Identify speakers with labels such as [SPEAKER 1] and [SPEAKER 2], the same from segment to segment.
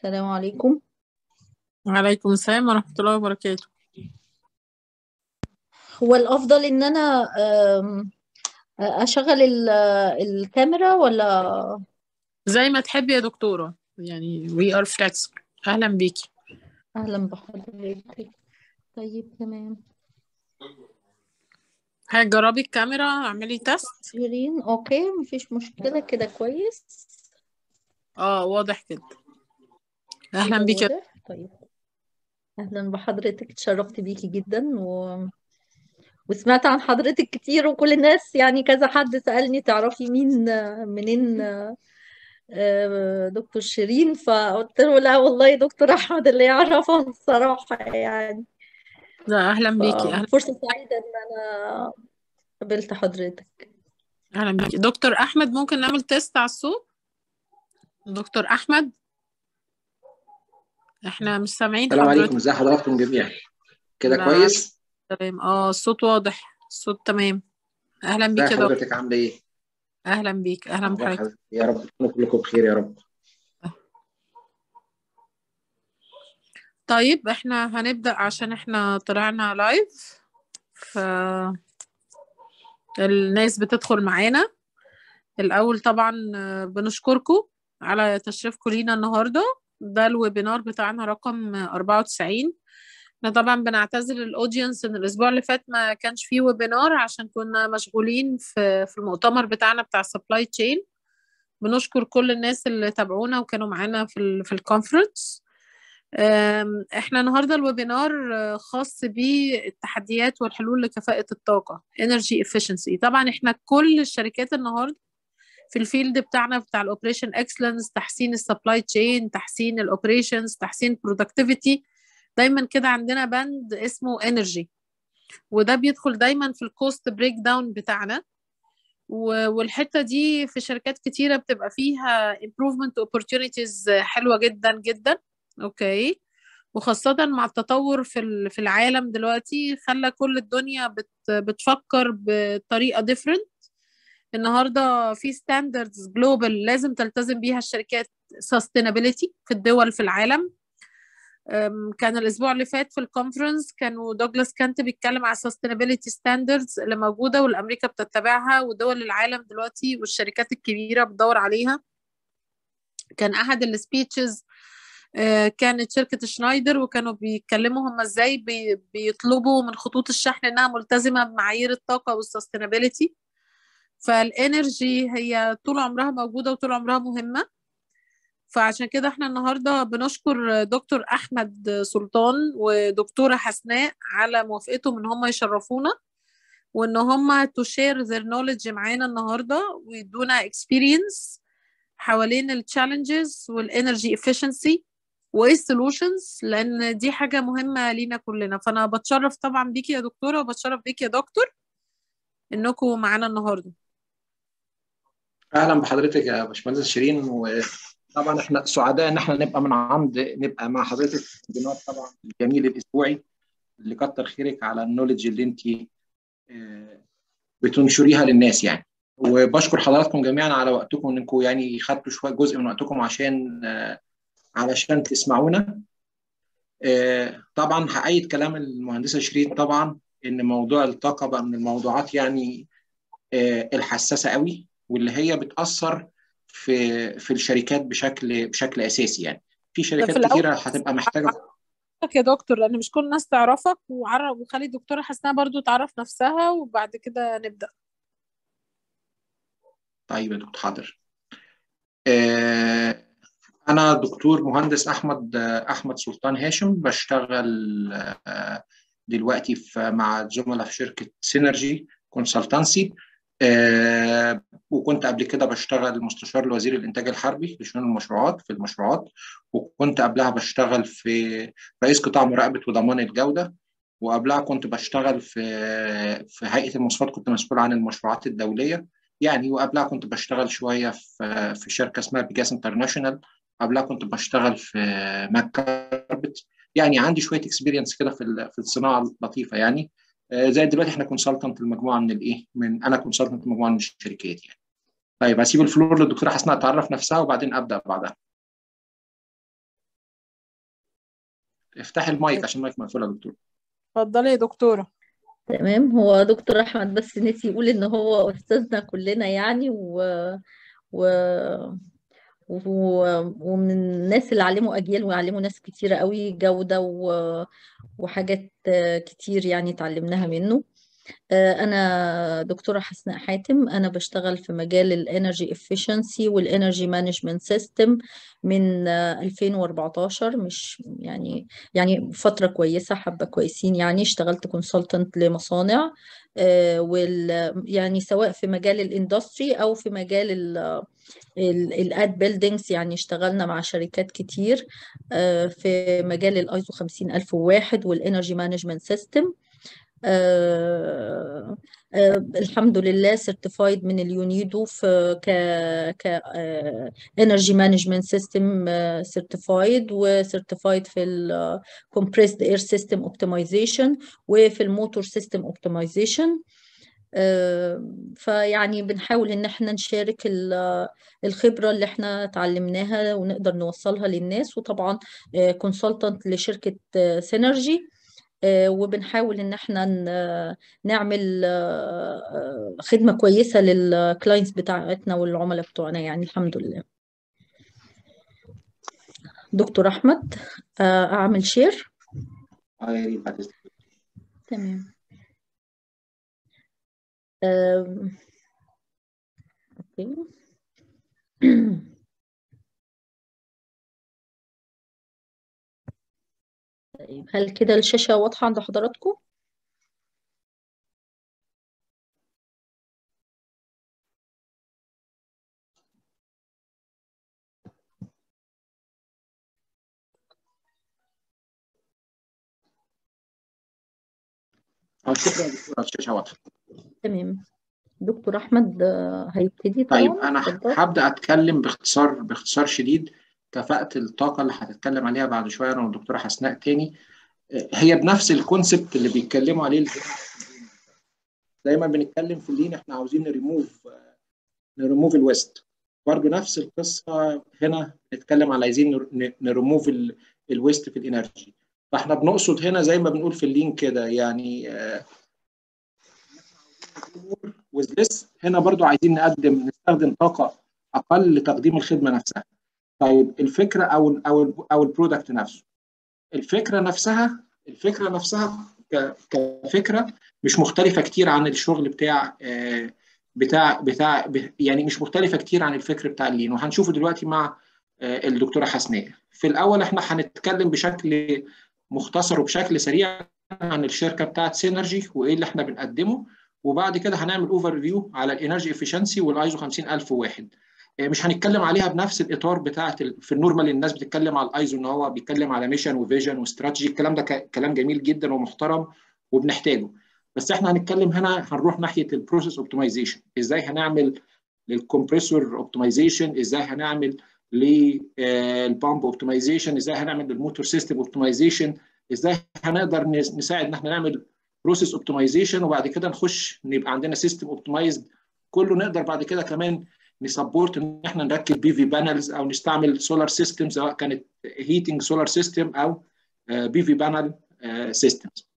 [SPEAKER 1] السلام عليكم.
[SPEAKER 2] وعليكم السلام ورحمة الله وبركاته.
[SPEAKER 1] هو الأفضل إن أنا أشغل الكاميرا ولا؟
[SPEAKER 2] زي ما تحبي يا دكتورة، يعني we are flexible. أهلا بيكي.
[SPEAKER 1] أهلا بحضرتك. طيب تمام.
[SPEAKER 2] هتجربي الكاميرا، اعملي تيست.
[SPEAKER 1] شيرين أوكي، مفيش مشكلة كده، كويس.
[SPEAKER 2] واضح كده. أهلا
[SPEAKER 1] كده
[SPEAKER 2] بيكي.
[SPEAKER 1] واضح. طيب أهلا بحضرتك، اتشرفت بيكي جدا وسمعت عن حضرتك كتير، وكل الناس يعني كذا حد سألني تعرفي مين منين دكتور شيرين، فقلت له لا والله دكتور أحمد اللي يعرفه الصراحة يعني.
[SPEAKER 2] لا، أهلا بيكي.
[SPEAKER 1] فرصة سعيدة إن أنا قابلت حضرتك.
[SPEAKER 2] أهلا بيكي دكتور أحمد. ممكن نعمل تيست على الصوت؟ دكتور أحمد، احنا مش سامعين
[SPEAKER 3] السلام عليكم،
[SPEAKER 2] حضرتك.
[SPEAKER 3] ازي حضراتكم جميعا؟ كده
[SPEAKER 2] لا،
[SPEAKER 3] كويس؟
[SPEAKER 2] تمام. الصوت واضح، الصوت تمام. أهلا
[SPEAKER 3] ازي
[SPEAKER 2] بيكي يا دكتور.
[SPEAKER 3] حضرتك، عامله ايه؟
[SPEAKER 2] أهلا بيك، أهلا
[SPEAKER 3] اخبار
[SPEAKER 2] بحضرتك.
[SPEAKER 3] حضرتك؟ يا رب تكونوا كلكم بخير يا رب.
[SPEAKER 2] طيب احنا هنبدأ عشان احنا طلعنا لايف، فالناس بتدخل معانا. الأول طبعا بنشكركم على تشريفكم لينا النهاردة. ده الويبينار بتاعنا رقم 94. احنا طبعا بنعتذر للأودينس إن الأسبوع اللي فات ما كانش فيه ويبينار عشان كنا مشغولين في المؤتمر بتاعنا بتاع السبلاي تشين. بنشكر كل الناس اللي تابعونا وكانوا معانا في الكونفرنس. احنا النهارده الويبينار خاص بالتحديات والحلول لكفاءة الطاقة Energy Efficiency. طبعا احنا كل الشركات النهارده في الفيلد بتاعنا بتاع الاوبريشن اكسلنس، تحسين السبلاي تشين، تحسين الاوبريشنز، تحسين برودكتيفيتي. دايما كده عندنا بند اسمه انرجي، وده بيدخل دايما في الكوست بريك داون بتاعنا. والحته دي في شركات كتيره بتبقى فيها improvement opportunities حلوه جدا جدا. اوكي. وخاصة مع التطور في العالم دلوقتي، خلى كل الدنيا بتفكر بطريقة different. النهارده في ستاندردز جلوبال لازم تلتزم بيها الشركات، sustainability في الدول في العالم. كان الاسبوع اللي فات في الكونفرنس كانوا دوغلاس كانت بيتكلم على sustainability standards اللي موجوده والامريكا بتتبعها ودول العالم دلوقتي والشركات الكبيره بتدور عليها. كان احد السبيتشز كانت شركه شنايدر، وكانوا بيتكلموا هم ازاي بيطلبوا من خطوط الشحن انها ملتزمه بمعايير الطاقه والسستينابيلتي. فالانرجي هي طول عمرها موجودة وطول عمرها مهمة. فعشان كده احنا النهاردة بنشكر دكتور أحمد سلطان ودكتورة حسناء على موافقتهم ان هم يشرفونا وان هم to share their knowledge معانا النهاردة ويدونا experience حوالين التشالنجز والانرجي efficiency وايه السولوشنز، لان دي حاجة مهمة لينا كلنا. فانا بتشرف طبعا بيكي يا دكتورة وبتشرف بيكي يا دكتور انكم معانا النهاردة.
[SPEAKER 3] اهلا بحضرتك يا باشمهندس شيرين، وطبعا احنا سعداء ان احنا نبقى مع حضرتك في الويبينار طبعا الجميل الاسبوعي اللي كتر خيرك على النولج اللي انت بتنشريها للناس يعني. وبشكر حضراتكم جميعا على وقتكم، انكم يعني خدتوا شويه جزء من وقتكم علشان تسمعونا. طبعا هأيد كلام المهندسه شيرين طبعا ان موضوع الطاقه بقى من الموضوعات يعني الحساسه قوي، واللي هي بتاثر في الشركات بشكل اساسي يعني. في
[SPEAKER 2] ده في
[SPEAKER 3] شركات
[SPEAKER 2] الأول
[SPEAKER 3] كتيره هتبقى محتاجه.
[SPEAKER 2] يا دكتور، لان مش كل الناس تعرفك، وخلي الدكتوره حسناء برضو تعرف نفسها وبعد كده نبدا.
[SPEAKER 3] طيب يا دكتور، حاضر. انا دكتور مهندس احمد سلطان هاشم، بشتغل دلوقتي مع زملاء في شركه سينرجي كونسلتانسي. وكنت قبل كده بشتغل مستشار لوزير الإنتاج الحربي لشؤون المشروعات. وكنت قبلها بشتغل في رئيس قطاع مراقبة وضمان الجودة. وقبلها كنت بشتغل في هيئة المواصفات، كنت مسؤول عن المشروعات الدولية يعني. وقبلها كنت بشتغل شوية في شركة اسمها بيجاس انترناشونال. قبلها كنت بشتغل في ماك كاربت. يعني عندي شوية اكسبيرينس كده في الصناعة اللطيفة يعني. زي دلوقتي احنا كونسلتنت المجموعه انا كونسلتنت مجموعه من الشركات يعني. طيب هسيب الفلور للدكتوره حسناء تعرف نفسها وبعدين ابدا بعدها. افتحي المايك عشان المايك مقفول يا دكتور.
[SPEAKER 2] اتفضلي يا دكتورة.
[SPEAKER 1] تمام. هو دكتور احمد بس نسي يقول ان هو استاذنا كلنا يعني و... ومن الناس اللي علموا اجيال وعلموا ناس كتيره قوي جوده وحاجات كتير يعني اتعلمناها منه. أنا دكتورة حسناء حاتم. أنا بشتغل في مجال الانرجي افيشنسي والانرجي مانجمنت سيستم من 2014. مش يعني فترة كويسة، حبة كويسين يعني. اشتغلت كونسلتنت لمصانع يعني سواء في مجال الاندستري أو في مجال الاد بيلدينجز. يعني اشتغلنا مع شركات كتير في مجال الايزو 50001 والانرجي مانجمنت سيستم. الحمد لله سيرتيفايد من اليونيدو في ك انرجي مانجمنت سيستم سيرتيفايد، وسيرتيفايد في الكومبريسد اير سيستم اوبتمايزيشن وفي الموتور سيستم اوبتمايزيشن. فيعني بنحاول ان احنا نشارك الخبرة اللي احنا اتعلمناها ونقدر نوصلها للناس. وطبعا كونسلتنت لشركة سينرجي، وبنحاول ان احنا نعمل خدمة كويسة للكلاينتس بتاعتنا والعملاء بتوعنا يعني. الحمد لله. دكتور احمد اعمل شير. تمام. اوكي. طيب هل كده الشاشة واضحة عند حضراتكم؟
[SPEAKER 3] شكرا دكتورة، الشاشة واضحة.
[SPEAKER 1] تمام. دكتور احمد هيبتدي طبعا.
[SPEAKER 3] طيب انا هبدأ اتكلم باختصار شديد. كفاءة الطاقة اللي هتتكلم عليها بعد شوية انا والدكتورة حسناء تاني، هي بنفس الكونسبت اللي بيتكلموا عليه. دايما بنتكلم في اللين احنا عاوزين نريموف الويست. برضه نفس القصه هنا نتكلم على عايزين نريموف الويست في الانرجي. فاحنا بنقصد هنا زي ما بنقول في اللين كده يعني وذ هنا برضه عايزين نستخدم طاقه اقل لتقديم الخدمه نفسها. طيب الفكره او البرودكت نفسه، الفكره نفسها كفكره مش مختلفه كتير عن الشغل بتاع يعني مش مختلفه كتير عن الفكر بتاع اللين، وهنشوفه دلوقتي مع الدكتوره حسناء. في الاول احنا هنتكلم بشكل مختصر وبشكل سريع عن الشركه بتاعت سينرجي وايه اللي احنا بنقدمه، وبعد كده هنعمل اوفر فيو على الانرجي افيشنسي والايزو 50001. مش هنتكلم عليها بنفس الاطار بتاعت في النورمال. الناس بتتكلم على الايزو ان هو بيتكلم على ميشن وفيجن واستراتيجي، الكلام ده كلام جميل جدا ومحترم وبنحتاجه. بس احنا هنتكلم هنا، هنروح ناحيه البروسيس اوبتمايزيشن. ازاي هنعمل للكمبريسور اوبتمايزيشن، ازاي هنعمل للبامب اوبتمايزيشن، ازاي هنعمل للموتور سيستم اوبتمايزيشن، ازاي هنقدر نساعد ان احنا نعمل بروسيس اوبتمايزيشن، وبعد كده نخش نبقى عندنا سيستم اوبتمايزد. كله نقدر بعد كده كمان نسبورت ان احنا نركب بي في بانلز او نستعمل سولار سيستم، سواء كانت هيتنج سولار سيستم او بي في بانل سيستمز.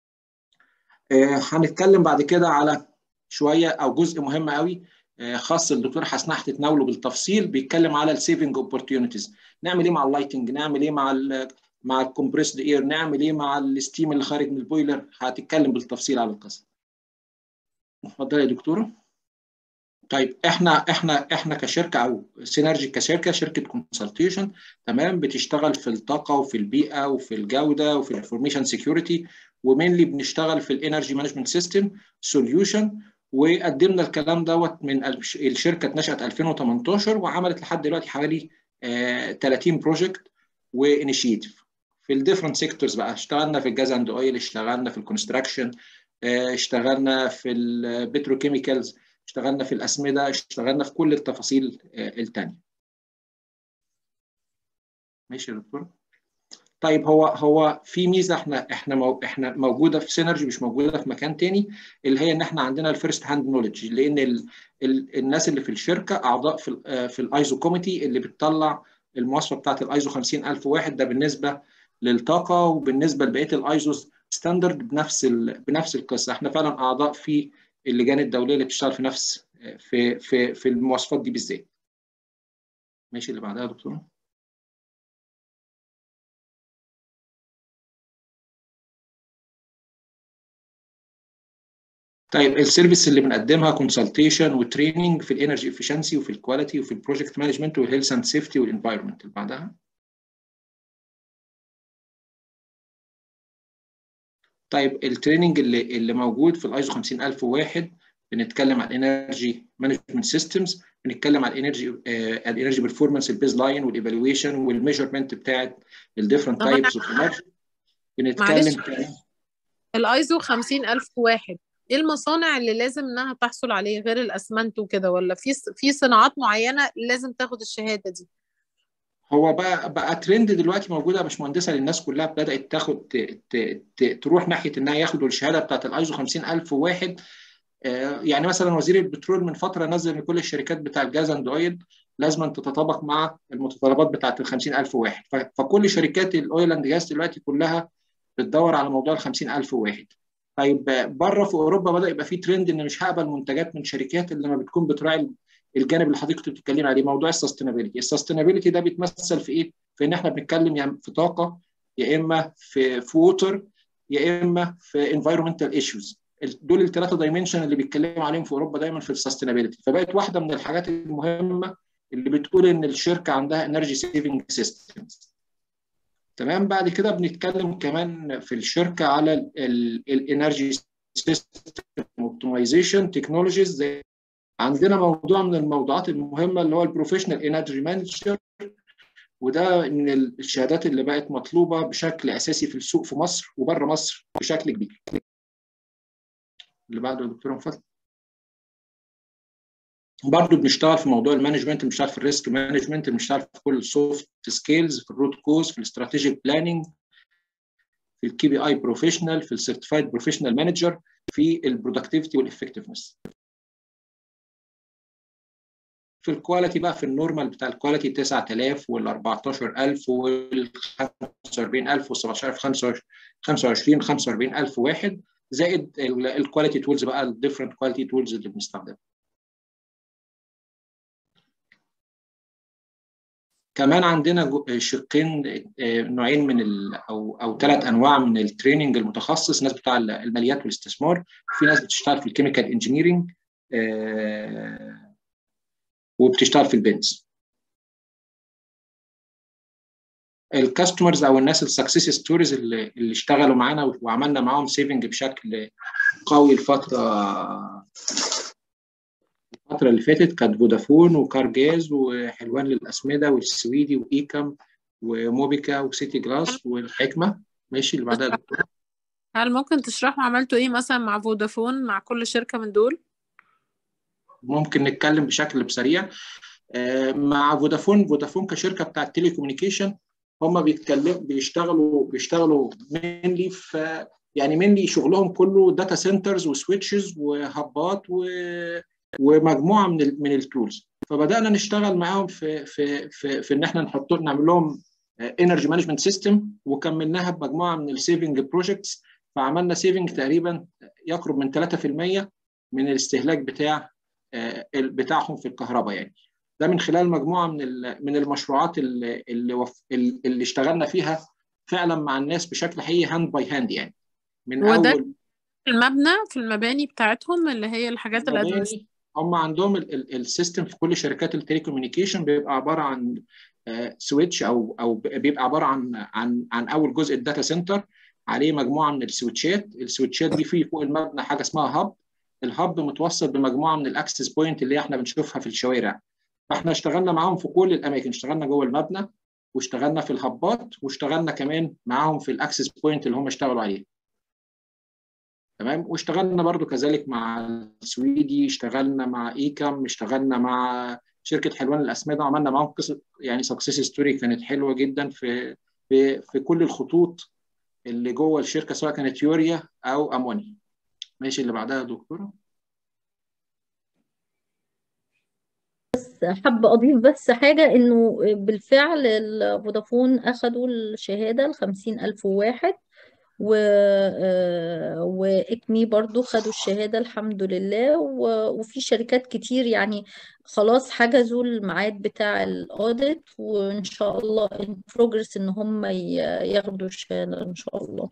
[SPEAKER 3] هنتكلم بعد كده على شويه او جزء مهم قوي خاص الدكتور حسناء هتتناوله بالتفصيل، بيتكلم على السيفنج اوبورتيونيتيز. نعمل ايه مع اللايتنج، نعمل ايه مع الكومبريسد اير، نعمل ايه مع الستيم اللي خارج من البويلر. هتتكلم بالتفصيل على القصه. اتفضل يا دكتوره. طيب احنا كشركه او سينرجي شركه كونسلتيشن، تمام، بتشتغل في الطاقه وفي البيئه وفي الجوده وفي الانفورميشن سيكيورتي، ومينلي بنشتغل في الانرجي مانجمنت سيستم سوليوشن. وقدمنا الكلام دوت من الشركه اتنشأت 2018 وعملت لحد دلوقتي حوالي 30 بروجكت وانيشيتيف في الديفرنت سيكتورز بقى. اشتغلنا في الجاز اند اويل، اشتغلنا في الكونستراكشن، اشتغلنا في البتروكيميكالز، اشتغلنا في الأسمدة، اشتغلنا في كل التفاصيل التانية. ماشي يا دكتور. طيب هو في ميزة احنا موجودة في سينرجي مش موجودة في مكان تاني، اللي هي ان احنا عندنا الفيرست هاند نوليدج، لان الناس اللي في الشركة اعضاء في الايزو كوميتي اللي بتطلع المواصفة بتاعت الايزو 50001. ده بالنسبة للطاقه، وبالنسبه لبقيه الايزو ستاندرد بنفس القصه. احنا فعلا اعضاء في اللجان الدوليه اللي بتشتغل في نفس في المواصفات دي بالذات. ماشي، اللي بعدها يا دكتور. طيب السيرفيس اللي بنقدمها كونسلتيشن وتريننج في الانرجي افشنسي وفي الكواليتي وفي البروجكت مانجمنت والهيلث اند سيفتي والانفايرمنت. اللي بعدها. طيب التريننج اللي موجود في الايزو 50001 بنتكلم عن انرجي مانجمنت سيستمز، بنتكلم عن الانرجي بيرفورمانس البيز لاين والايفالويشن والميجرمنت بتاعت الديفرنت تايبس اوف انرجي.
[SPEAKER 2] معلش،
[SPEAKER 3] بنتكلم
[SPEAKER 2] الايزو 50001 ايه المصانع اللي لازم انها تحصل عليه غير الاسمنت وكده، ولا في صناعات معينه لازم تاخد الشهاده دي؟
[SPEAKER 3] هو بقى ترند دلوقتي موجوده يا باشمهندسه، للناس كلها بدات تاخد تروح ناحيه انها ياخدوا الشهاده بتاعت الايزو 50001. يعني مثلا وزير البترول من فتره نزل ان كل الشركات بتاع الجاز اند اويل لازم أن تتطابق مع المتطلبات بتاعت ال 50001. فكل شركات الاويل اند جاز دلوقتي كلها بتدور على موضوع ال 50001. طيب بره في اوروبا بدا يبقى في ترند ان مش هقبل منتجات من شركات اللي ما بتكون بتراعي الجانب اللي حضرتك بتتكلم عليه، موضوع السستينابيلتي. السستينابيلتي ده بيتمثل في ايه؟ في ان احنا بنتكلم يعني في طاقه، يا اما في ووتر، يا اما في انفايرمنتال ايشوز. دول الثلاثه دايمنشن اللي بيتكلموا عليهم في اوروبا دايما في السستينابيلتي. فبقت واحده من الحاجات المهمه اللي بتقول ان الشركه عندها انرجي سيفنج سيستمز. تمام. بعد كده بنتكلم كمان في الشركه على الانرجي سيستم اوبتمايزيشن تكنولوجيز. عندنا موضوع من الموضوعات المهمه اللي هو البروفيشنال انرجي مانجر، وده من الشهادات اللي بقت مطلوبه بشكل اساسي في السوق في مصر وبره مصر بشكل كبير. اللي بعده يا دكتور فضل. برضه بنشتغل في موضوع المانجمنت، بنشتغل في الريسك مانجمنت، بنشتغل في كل السوفت سكيلز، في الروت كوز، في الاستراتيجيك بلاننج، في الكي بي اي بروفيشنال، في السيرتيفايد بروفيشنال مانجر، في البرودكتيفيتي والافكتفنس. في الكواليتي بقى في النورمال بتاع الكواليتي 9000 وال 14000 وال 45000 وال 17000 25 45000 واحد، زائد الكواليتي تولز بقى، الديفرنت كواليتي تولز اللي بنستخدمها. كمان عندنا شقين، نوعين من او 3 انواع من التريننج المتخصص. ناس بتاع الماليات والاستثمار، في ناس بتشتغل في الكيميكال انجينيرنج، وبتشتغل في البنز. الكاستمرز او الناس السكسس ستوريز اللي اشتغلوا معانا وعملنا معاهم سيفنج بشكل قوي الفتره اللي فاتت كانت فودافون وكارجاز وحلوان للاسمده والسويدي وايكم وموبيكا وسيتي جلاس والحكمه. ماشي، اللي بعدها دكتور.
[SPEAKER 2] هل ممكن تشرحوا عملتوا ايه مثلا مع فودافون، مع كل شركه من دول؟
[SPEAKER 3] ممكن نتكلم بشكل سريع. مع فودافون كشركه بتاعه تيلي كوميونيكيشن، هم بيشتغلوا مينلي في، يعني مينلي شغلهم كله داتا سنترز وسويتشز وهبات ومجموعه من التولز. فبدانا نشتغل معاهم في ان احنا نعمل لهم انرجي مانجمنت سيستم، وكملناها بمجموعه من السيفنج بروجكتس. فعملنا سيفنج تقريبا يقرب من 3% من الاستهلاك بتاعهم في الكهرباء. يعني ده من خلال مجموعه من المشروعات اللي اشتغلنا فيها فعلا مع الناس بشكل حقيقي، هاند باي هاند. يعني من
[SPEAKER 2] وده
[SPEAKER 3] اول
[SPEAKER 2] في المباني بتاعتهم اللي هي الحاجات الادمنستريشن.
[SPEAKER 3] هم عندهم السيستم في كل شركات التليكوميونيكيشن بيبقى عباره عن سويتش او بيبقى عباره عن اول جزء الداتا سنتر، عليه مجموعه من السويتشات دي فيه فوق المبنى حاجه اسمها هاب. الهاب متوصل بمجموعه من الاكسس بوينت اللي احنا بنشوفها في الشوارع. فاحنا اشتغلنا معاهم في كل الاماكن، اشتغلنا جوه المبنى واشتغلنا في الهبات واشتغلنا كمان معاهم في الاكسس بوينت اللي هم اشتغلوا عليه. تمام. واشتغلنا برضو كذلك مع السويدي، اشتغلنا مع ايكم، اشتغلنا مع شركه حلوان الاسمده، وعملنا معاهم قصه يعني سكسس ستوري كانت حلوه جدا في كل الخطوط اللي جوه الشركه، سواء كانت يوريا او امونيا. ماشي، اللي بعدها يا دكتوره.
[SPEAKER 1] حابة أضيف بس حاجة، إنه بالفعل فودافون أخدوا الشهادة ل50,000 واحد، وإكمي برضو خدوا الشهادة الحمد لله، وفي شركات كتير يعني خلاص حجزوا الميعاد بتاع الأوديت، وإن شاء الله in progress إن هم ياخدوا الشهادة إن شاء الله.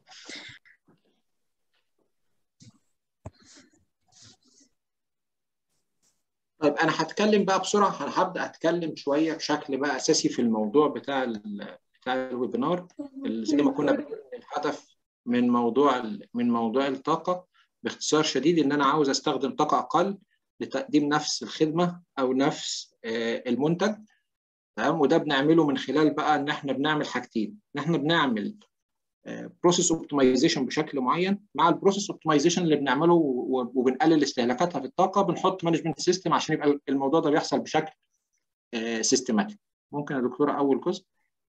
[SPEAKER 3] طيب انا هتكلم بقى بسرعه، انا هبدا اتكلم شويه بشكل بقى اساسي في الموضوع بتاع الويبينار، زي ما كنا بنقول الهدف من موضوع الطاقه باختصار شديد ان انا عاوز استخدم طاقه اقل لتقديم نفس الخدمه او نفس المنتج. تمام. وده بنعمله من خلال بقى ان احنا بنعمل حاجتين، ان احنا بنعمل بروسيس اوبتمايزيشن بشكل معين. مع البروسيس اوبتمايزيشن اللي بنعمله وبنقلل استهلاكاتها في الطاقه، بنحط مانجمنت سيستم عشان يبقى الموضوع ده بيحصل بشكل سيستماتيك. ممكن يا دكتوره اول جزء؟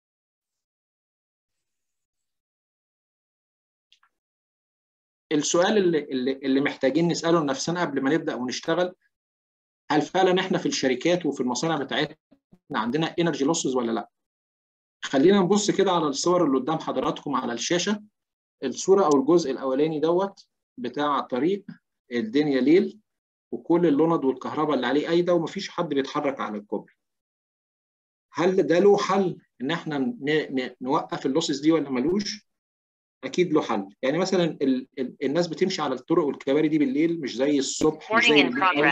[SPEAKER 3] السؤال اللي محتاجين نساله لنفسنا قبل ما نبدا ونشتغل، هل فعلا احنا في الشركات وفي المصانع بتاعتنا عندنا انرجي لوسز ولا لا؟ خلينا نبص كده على الصور اللي قدام حضراتكم على الشاشه. الصوره او الجزء الاولاني دوت بتاع طريق الدنيا ليل، وكل اللوند والكهرباء اللي عليه قايده ومفيش حد بيتحرك على الكوبري. هل ده له حل ان احنا نوقف اللوسز دي ولا ملوش؟ اكيد له حل. يعني مثلا الناس بتمشي على الطرق والكباري دي بالليل، مش زي الصبح، مش زي بالليل.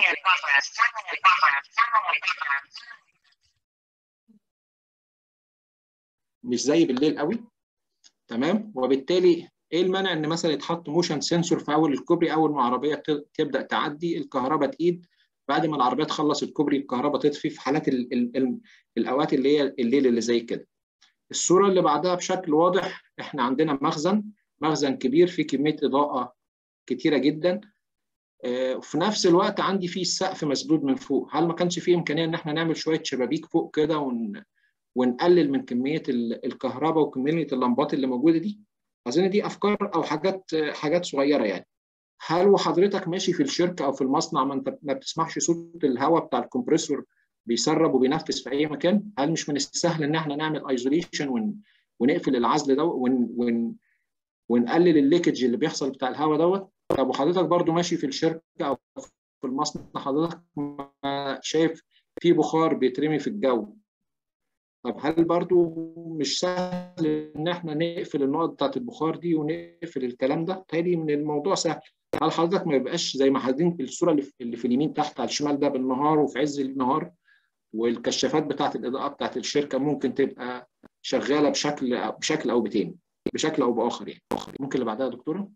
[SPEAKER 3] مش زي بالليل قوي. تمام. وبالتالي ايه المانع ان مثلا يتحط موشن سنسور في اول الكوبري، اول ما عربيه تبدا تعدي الكهرباء تقيد، بعد ما العربيه تخلص الكوبري الكهرباء تطفي في حالات الاوقات اللي هي الليل اللي زي كده. الصوره اللي بعدها بشكل واضح، احنا عندنا مخزن كبير فيه كميه اضاءه كتيره جدا. وفي نفس الوقت عندي فيه السقف مسدود من فوق. هل ما كانش فيه امكانيه ان احنا نعمل شويه شبابيك فوق كده ونقلل من كميه الكهرباء وكميه اللمبات اللي موجوده دي؟ اظن دي افكار او حاجات صغيره يعني. هل وحضرتك ماشي في الشركه او في المصنع ما انت ما بتسمعش صوت الهواء بتاع الكمبريسور بيسرب وبينفس في اي مكان؟ هل مش من السهل ان احنا نعمل ايزوليشن ونقفل العزل ده ونقلل الليكج اللي بيحصل بتاع الهواء دوت؟ طب وحضرتك برضو ماشي في الشركه او في المصنع، حضرتك شايف في بخار بيترمي في الجو. طب هل برضو مش سهل ان احنا نقفل النقط بتاعت البخار دي ونقفل الكلام ده؟ تالي من الموضوع سهل. هل حضرتك ما يبقاش زي ما حاطين الصوره اللي في اليمين تحت على الشمال ده بالنهار وفي عز النهار، والكشافات بتاعت الاضاءه بتاعت الشركه ممكن تبقى شغاله بشكل او بتاني، بشكل او باخر يعني. ممكن اللي بعدها يا دكتوره؟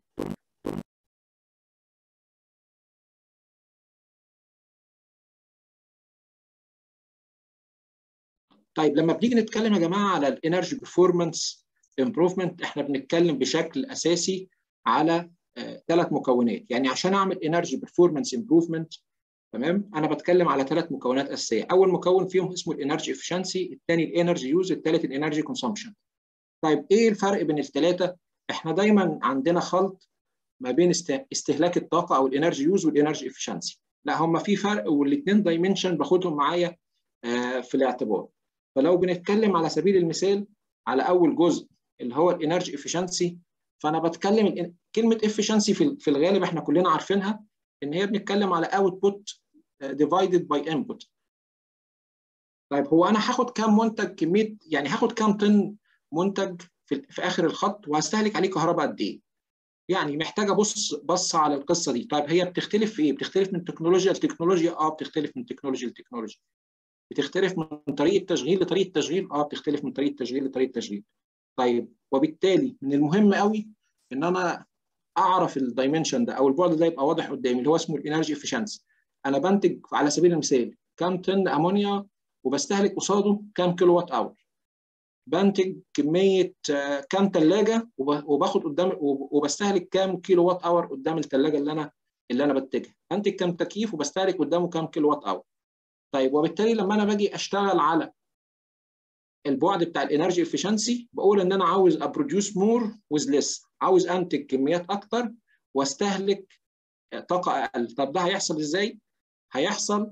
[SPEAKER 3] طيب لما بنيجي نتكلم يا جماعه على الانرجي بيرفورمانس امبروفمنت، احنا بنتكلم بشكل اساسي على 3 مكونات. يعني عشان اعمل انرجي بيرفورمانس امبروفمنت، تمام، انا بتكلم على 3 مكونات اساسيه. اول مكون فيهم اسمه الانرجي افشنسي، الثاني الانرجي يوز، الثالث الانرجي كونسومشن. طيب ايه الفرق بين الثلاثه؟ احنا دايما عندنا خلط ما بين استهلاك الطاقه او الانرجي يوز والانرجي افشنسي. لا، هم في فرق، والاثنين دايمنشن باخدهم معايا في الاعتبار. فلو بنتكلم على سبيل المثال على اول جزء اللي هو الانرجي افشنسي، فانا بتكلم كلمه افشنسي في الغالب احنا كلنا عارفينها ان هي بنتكلم على اوتبوت ديفايدد باي انبوت. طيب هو انا هاخد كام منتج، كميه يعني هاخد كام طن منتج في اخر الخط، وهستهلك عليه كهرباء قد ايه؟ يعني محتاجه بص على القصه دي. طيب هي بتختلف في ايه؟ بتختلف من تكنولوجيا لتكنولوجيا؟ بتختلف من تكنولوجيا لتكنولوجيا. بتختلف من طريقه تشغيل لطريقه تشغيل؟ بتختلف من طريقه تشغيل لطريقه تشغيل. طيب وبالتالي من المهم قوي ان انا اعرف الدايمنشن ده او البعد ده يبقى واضح قدامي، اللي هو اسمه الانرجي افشنسي. انا بنتج على سبيل المثال كام طن امونيا وبستهلك قصاده كام كيلو وات اور. بنتج كميه كام ثلاجه وباخد قدام وبستهلك كام كيلو وات اور قدام الثلاجه اللي انا بنتجها. بنتج كام تكييف وبستهلك قدامه كام كيلو وات اور. طيب وبالتالي لما انا باجي اشتغل على البعد بتاع الانرجي افشنسي، بقول ان انا عاوز ابروديوس مور ويز ليس، عاوز انتج كميات اكتر واستهلك طاقه اقل. طب ده هيحصل ازاي؟ هيحصل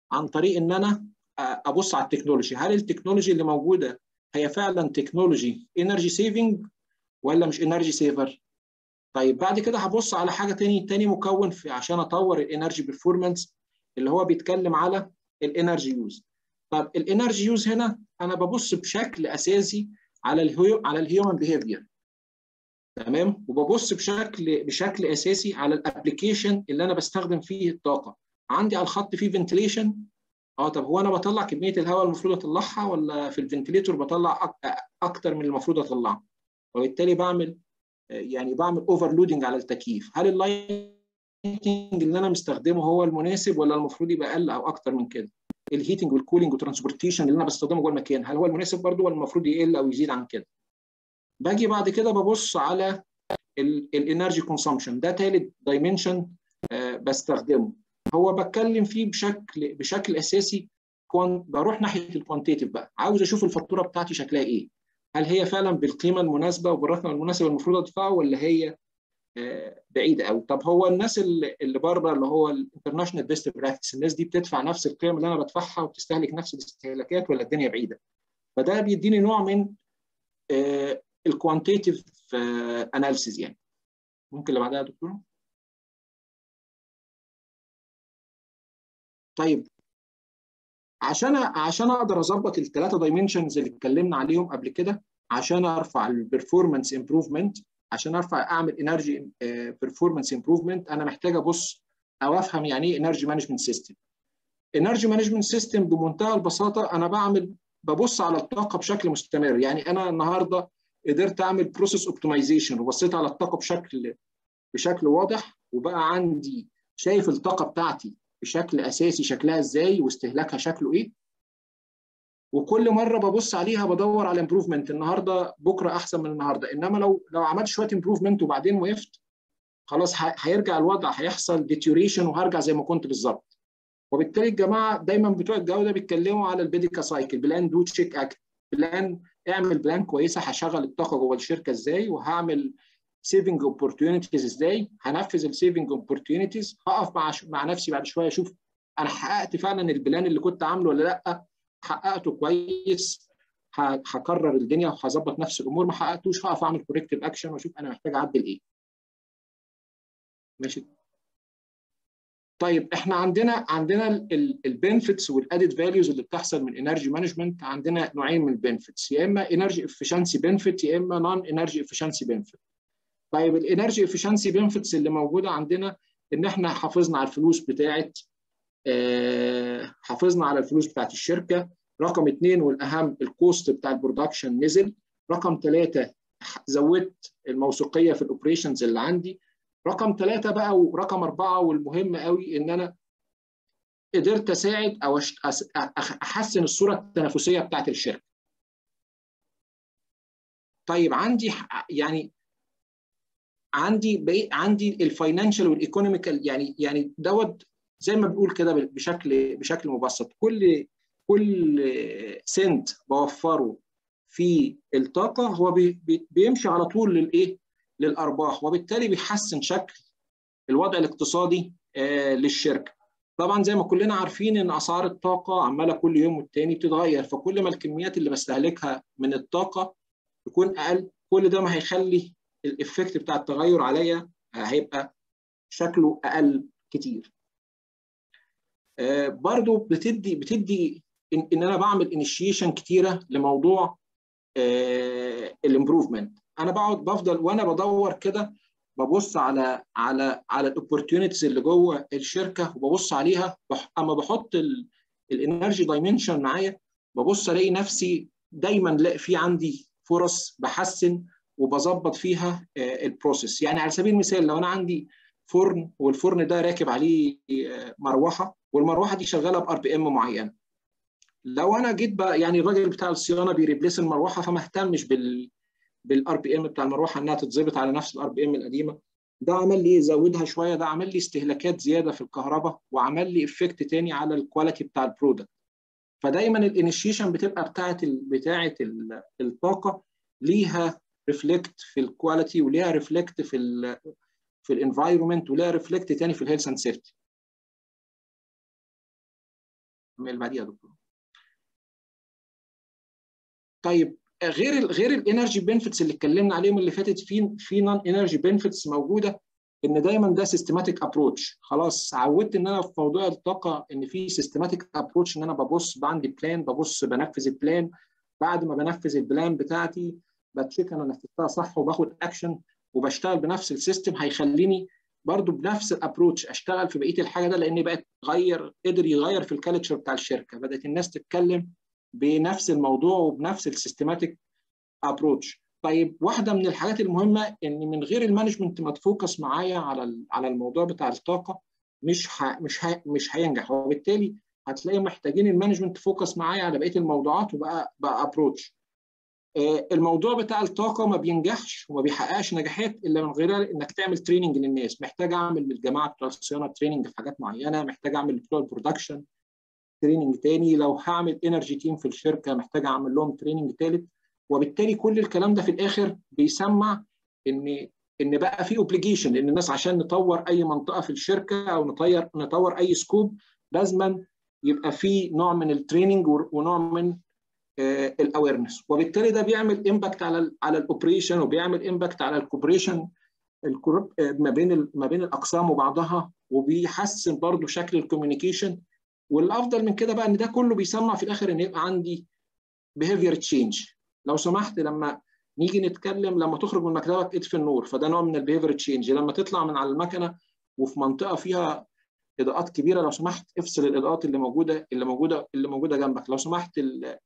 [SPEAKER 3] عن طريق ان انا ابص على التكنولوجي، هل التكنولوجي اللي موجوده هي فعلا تكنولوجي انرجي سيفنج ولا مش انرجي سيفر. طيب بعد كده هبص على حاجه تاني مكون في عشان اطور الانرجي بيرفورمانس، اللي هو بيتكلم على الانرجي يوز. طب الانرجي يوز هنا انا ببص بشكل اساسي على الهيومن بيهيفير، تمام، وببص بشكل اساسي على الابلكيشن اللي انا بستخدم فيه الطاقه. عندي على الخط فيه فنتليشن، طب هو انا بطلع كميه الهواء المفروض اطلعها ولا في الفنتليتور بطلع اكتر من المفروض اطلعه، وبالتالي بعمل اوفرلودنج على التكييف. هل اللايتنج اللي انا مستخدمه هو المناسب ولا المفروض يبقى اقل او اكتر من كده؟ الهيتنج والكولينج والترانسبورتيشن اللي انا بستخدمه جوه المكان هل هو المناسب برضه ولا المفروض يقل او يزيد عن كده؟ باجي بعد كده ببص على الانرجي كونسامشن، ده ثالث دايمنشن بستخدمه. هو بتكلم فيه بشكل اساسي، بروح ناحيه الكوانتيتيف بقى، عاوز اشوف الفاتوره بتاعتي شكلها ايه، هل هي فعلا بالقيمه المناسبه وبالرقم المناسب المفروض ادفعه ولا هي بعيده قوي. طب هو الناس اللي بره اللي هو الانترناشونال بيست براكتس، الناس دي بتدفع نفس القيم اللي انا بدفعها وبتستهلك نفس الاستهلاكات ولا الدنيا بعيده؟ فده بيديني نوع من الكوانتيتيف اناليسيز يعني. ممكن اللي بعدها يا دكتور. طيب عشان اقدر اظبط الثلاثه دايمنشنز اللي اتكلمنا عليهم قبل كده، عشان ارفع البرفورمانس امبروفمنت، عشان اعمل انرجي بيرفورمانس امبروفمنت، انا محتاج ابص او افهم يعني ايه انرجي مانجمنت سيستم. انرجي مانجمنت سيستم بمنتهى البساطه انا ببص على الطاقه بشكل مستمر. يعني انا النهارده قدرت اعمل بروسيس اوبتمايزيشن وبصيت على الطاقه بشكل واضح، وبقى عندي شايف الطاقه بتاعتي بشكل اساسي شكلها ازاي واستهلاكها شكله ايه، وكل مره ببص عليها بدور على امبروفمنت، النهارده بكره احسن من النهارده. انما لو عملت شويه امبروفمنت وبعدين وقفت، خلاص هيرجع الوضع، هيحصل ديتيوريشن وهرجع زي ما كنت بالظبط. وبالتالي الجماعه دايما بتوع الجوده بيتكلموا على البيديكا سايكل، بلان دو تشيك اكت، اعمل بلان كويسه، هشغل الطاقه جوه الشركه ازاي، وهعمل سيفنج اوبورتيونيتيز ازاي، هنفذ السيفنج اوبورتيونيتيز، هقف مع نفسي بعد شويه اشوف انا حققت فعلا البلان اللي كنت عامله ولا لا، حققته كويس، هكرر الدنيا وهظبط نفس الامور، ما حققتوش هقف اعمل كوركتيف اكشن واشوف انا محتاج اعدل ايه. ماشي. طيب احنا عندنا البنفيتس والادد فاليوز اللي بتحصل من انرجي مانجمنت. عندنا نوعين من البنفيتس، يا اما انرجي افشنسي بنفيت يا اما نون انرجي افشنسي بنفيت. طيب الانرجي افشنسي بنفيتس اللي موجوده عندنا ان احنا حافظنا على الفلوس بتاعت الشركه. رقم 2 والاهم الكوست بتاع البرودكشن نزل. رقم 3 زودت الموثوقيه في الاوبريشنز اللي عندي. رقم 3 بقى ورقم 4 والمهم قوي ان انا قدرت اساعد او احسن الصوره التنافسيه بتاعت الشركه. طيب عندي الفاينانشال والايكونوميكال، يعني دوت زي ما بنقول كده بشكل مبسط، كل سنت بوفره في الطاقه هو بيمشي على طول للارباح، وبالتالي بيحسن شكل الوضع الاقتصادي للشركه. طبعا زي ما كلنا عارفين ان اسعار الطاقه عماله كل يوم والتاني بتتغير، فكل ما الكميات اللي بستهلكها من الطاقه تكون اقل، كل ده ما هيخلي الافكت بتاع التغير عليا هيبقى شكله اقل كتير. برضو بتدي ان انا بعمل انيشيشن كتيره لموضوع الامبروفمنت. انا بفضل وانا بدور كده ببص على الاوبورتيونيتيز اللي جوه الشركه وببص عليها. اما بحط الانرجي دايمنشن معايا ببص الاقي نفسي دايما في عندي فرص بحسن وبظبط فيها البروسيس. يعني على سبيل المثال لو انا عندي فرن والفرن ده راكب عليه مروحه والمروحه دي شغاله بار بي ام معين، لو انا جيت بقى يعني الراجل بتاع الصيانه بيريبليس المروحه فما اهتمش بالار بي ام بتاع المروحه انها تتظبط على نفس الار بي ام القديمه، ده عمل لي يزودها شويه، ده عمل لي استهلاكات زياده في الكهرباء وعمل لي افكت تاني على الكواليتي بتاع البرودكت. فدايما الانيشيشن بتبقى بتاعه الطاقه ليها ريفلكت في الكواليتي وليها ريفلكت في الانفايرمنت وليها ريفلكت تاني في الهيلث اند سيفتي. اللي بعديها يا دكتور. طيب غير الانرجي بنفيتس اللي اتكلمنا عليهم اللي فاتت، في نون انرجي بنفيتس موجوده، ان دايما ده سيستماتيك ابروتش. خلاص عودت ان انا في موضوع الطاقه ان في سيستماتيك ابروتش، ان انا ببص عندي بلان، بنفذ البلان، بعد ما بنفذ البلان بتاعتي بتشيك انا نفذتها صح وباخد اكشن وبشتغل بنفس السيستم، هيخليني برضو بنفس الابروتش اشتغل في بقيه الحاجه ده، لان بقت قدر يغير في الكالتشر بتاع الشركه، بدات الناس تتكلم بنفس الموضوع وبنفس السيستماتيك ابروتش. طيب واحده من الحاجات المهمه ان من غير المانجمنت ما تفوكس معايا على الموضوع بتاع الطاقه مش هينجح، وبالتالي هتلاقي محتاجين المانجمنت تفوكس معايا على بقيه الموضوعات وبقى ابروتش. الموضوع بتاع الطاقه ما بينجحش وما بيحققش نجاحات الا من غير انك تعمل تريننج للناس. محتاج اعمل للجماعه بتوع الصيانه تريننج في حاجات معينه، محتاج اعمل بتوع البرودكشن تريننج تاني، لو هعمل انرجي تيم في الشركه محتاج اعمل لهم تريننج ثالث. وبالتالي كل الكلام ده في الاخر بيسمع ان بقى في اوبليجيشن، ان الناس عشان نطور اي منطقه في الشركه او نطور اي سكوب لازما يبقى في نوع من التريننج ونوع من الاويرنس، وبالتالي ده بيعمل امباكت على الاوبريشن وبيعمل امباكت على الكوبريشن ما بين الاقسام وبعضها، وبيحسن برضو شكل الكوميونيكيشن. والافضل من كده بقى ان ده كله بيسمع في الاخر ان يبقى عندي behavior change. لو سمحت لما نيجي نتكلم، لما تخرج من مكتبك اطفي النور، فده نوع من البيهيفير تشينج. لما تطلع من على المكنه وفي منطقه فيها اضاءات كبيره، لو سمحت افصل الاضاءات اللي موجوده جنبك. لو سمحت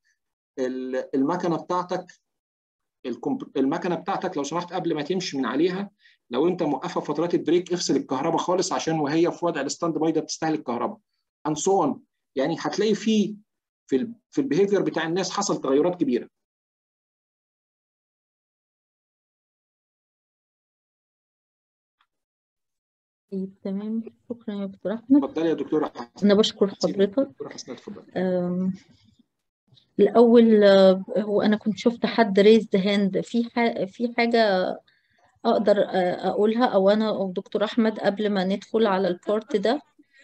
[SPEAKER 3] المكنه بتاعتك لو سمحت قبل ما تمشي من عليها، لو انت موقفه فترات البريك افصل الكهرباء خالص، عشان وهي في وضع الستاند باي ده بتستهلك كهرباء and so on. يعني هتلاقي في البيهيفير بتاع الناس حصل تغيرات كبيره.
[SPEAKER 1] تمام، شكرا يا دكتور احمد.
[SPEAKER 3] اتفضلي يا دكتوره حسناء.
[SPEAKER 1] انا بشكر حضرتك.
[SPEAKER 3] دكتوره حسناء اتفضلي.
[SPEAKER 1] الاول هو انا كنت شفت حد ريزد هاند في حاجه اقدر اقولها، او انا او دكتور احمد قبل ما ندخل على البارت ده؟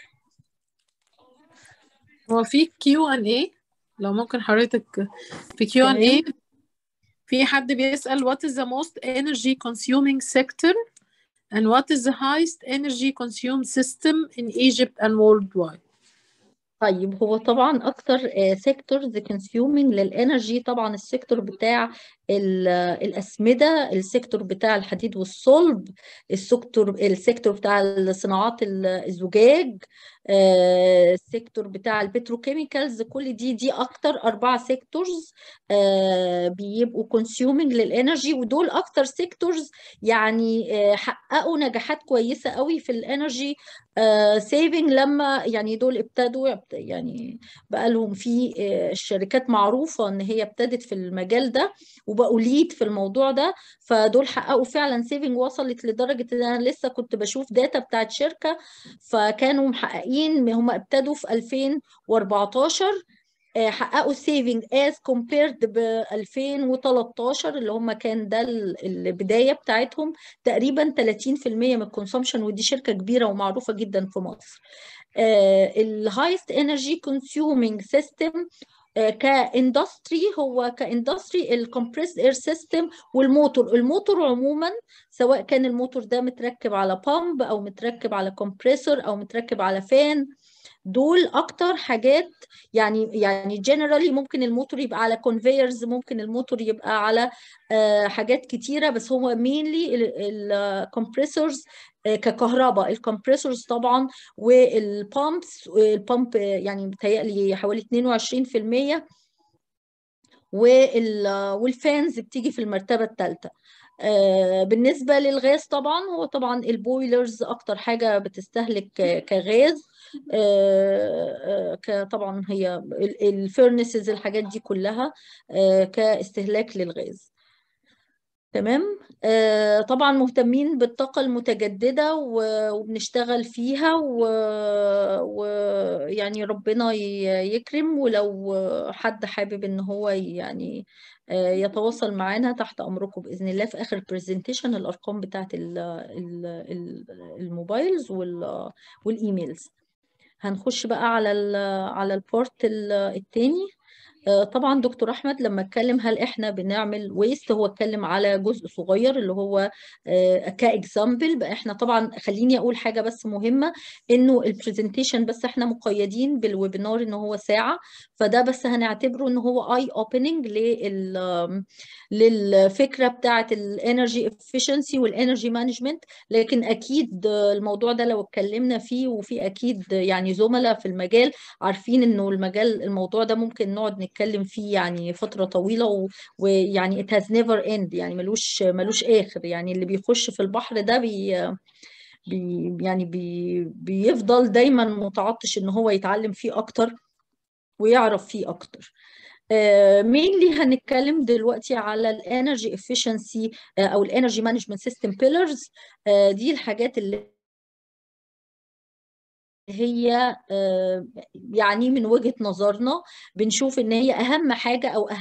[SPEAKER 2] هو في Q&A لو ممكن حضرتك في Q&A في حد بيسأل what is the most energy consuming sector and what is the highest energy consumed system in Egypt and worldwide.
[SPEAKER 1] طيب هو طبعا اكتر سيكتورز كونسيومينج للانرجي طبعا السيكتور بتاع الاسمده، السيكتور بتاع الحديد والصلب، السيكتور بتاع الصناعات الزجاج، السيكتور بتاع البتروكيميكالز. كل دي اكتر 4 سيكتورز بيبقوا كونسيومينج للانرجي، ودول اكتر سيكتورز يعني حققوا نجاحات كويسه قوي في الانرجي سيفنج. لما يعني دول ابتدوا يعني بقى لهم في الشركات معروفة ان هي ابتدت في المجال ده وبقوا ليد في الموضوع ده، فدول حققوا فعلا سيفنج وصلت لدرجة ان انا لسه كنت بشوف داتا بتاعت شركة، فكانوا محققين، هم ابتدوا في 2014 حققوا سيفنج as compared ب 2013 اللي هم كان ده البداية بتاعتهم تقريبا 30% من الكونسومشن، ودي شركة كبيرة ومعروفة جدا في مصر. الهايست انرجي كونسيومينج سيستم كاندستري، هو كاندستري الكمبريسد اير سيستم الموتور عموما، سواء كان الموتور ده متركب على بامب او متركب على كومبريسور او متركب على فان. دول اكتر حاجات يعني جنرالي ممكن الموتور يبقى على كونفيرز، ممكن الموتور يبقى على حاجات كتيره، بس هو مينلي الكمبريسورز ككهرباء، الكمبريسورز طبعا البامب يعني بتهيألي حوالي 22%، والفانز بتيجي في المرتبه الثالثه. بالنسبه للغاز طبعا هو طبعا البويلرز اكتر حاجه بتستهلك كغاز، طبعا هي الفيرنسز الحاجات دي كلها كاستهلاك للغاز. تمام. طبعا مهتمين بالطاقة المتجددة وبنشتغل فيها، ويعني ربنا يكرم، ولو حد حابب ان هو يعني يتواصل معنا تحت امركم باذن الله. في اخر برزنتيشن الارقام بتاعت الموبايلز والايميلز. هنخش بقى على البورت التاني. طبعا دكتور احمد لما اتكلم هل احنا بنعمل ويست، هو اتكلم على جزء صغير اللي هو كاكزامبل بقى. احنا طبعا خليني اقول حاجه بس مهمه، انه البرزنتيشن بس احنا مقيدين بالويبينار ان هو ساعه، فده بس هنعتبره ان هو اي اوبننج للفكره بتاعه الانرجي افيشنسي والانرجي مانجمنت. لكن اكيد الموضوع ده لو اتكلمنا فيه، وفي اكيد يعني زملاء في المجال عارفين انه الموضوع ده ممكن نقعد نتكلم فيه يعني فترة طويلة، ويعني it has never end، يعني ملوش آخر. يعني اللي بيخش في البحر ده بيفضل دايما متعطش ان هو يتعلم فيه اكتر ويعرف فيه اكتر. مين اللي هنتكلم دلوقتي على الانرجي افيشنسي او الانرجي مانجمنت سيستم بيلرز. دي الحاجات اللي هي يعني من وجهة نظرنا بنشوف ان هي اهم حاجة، او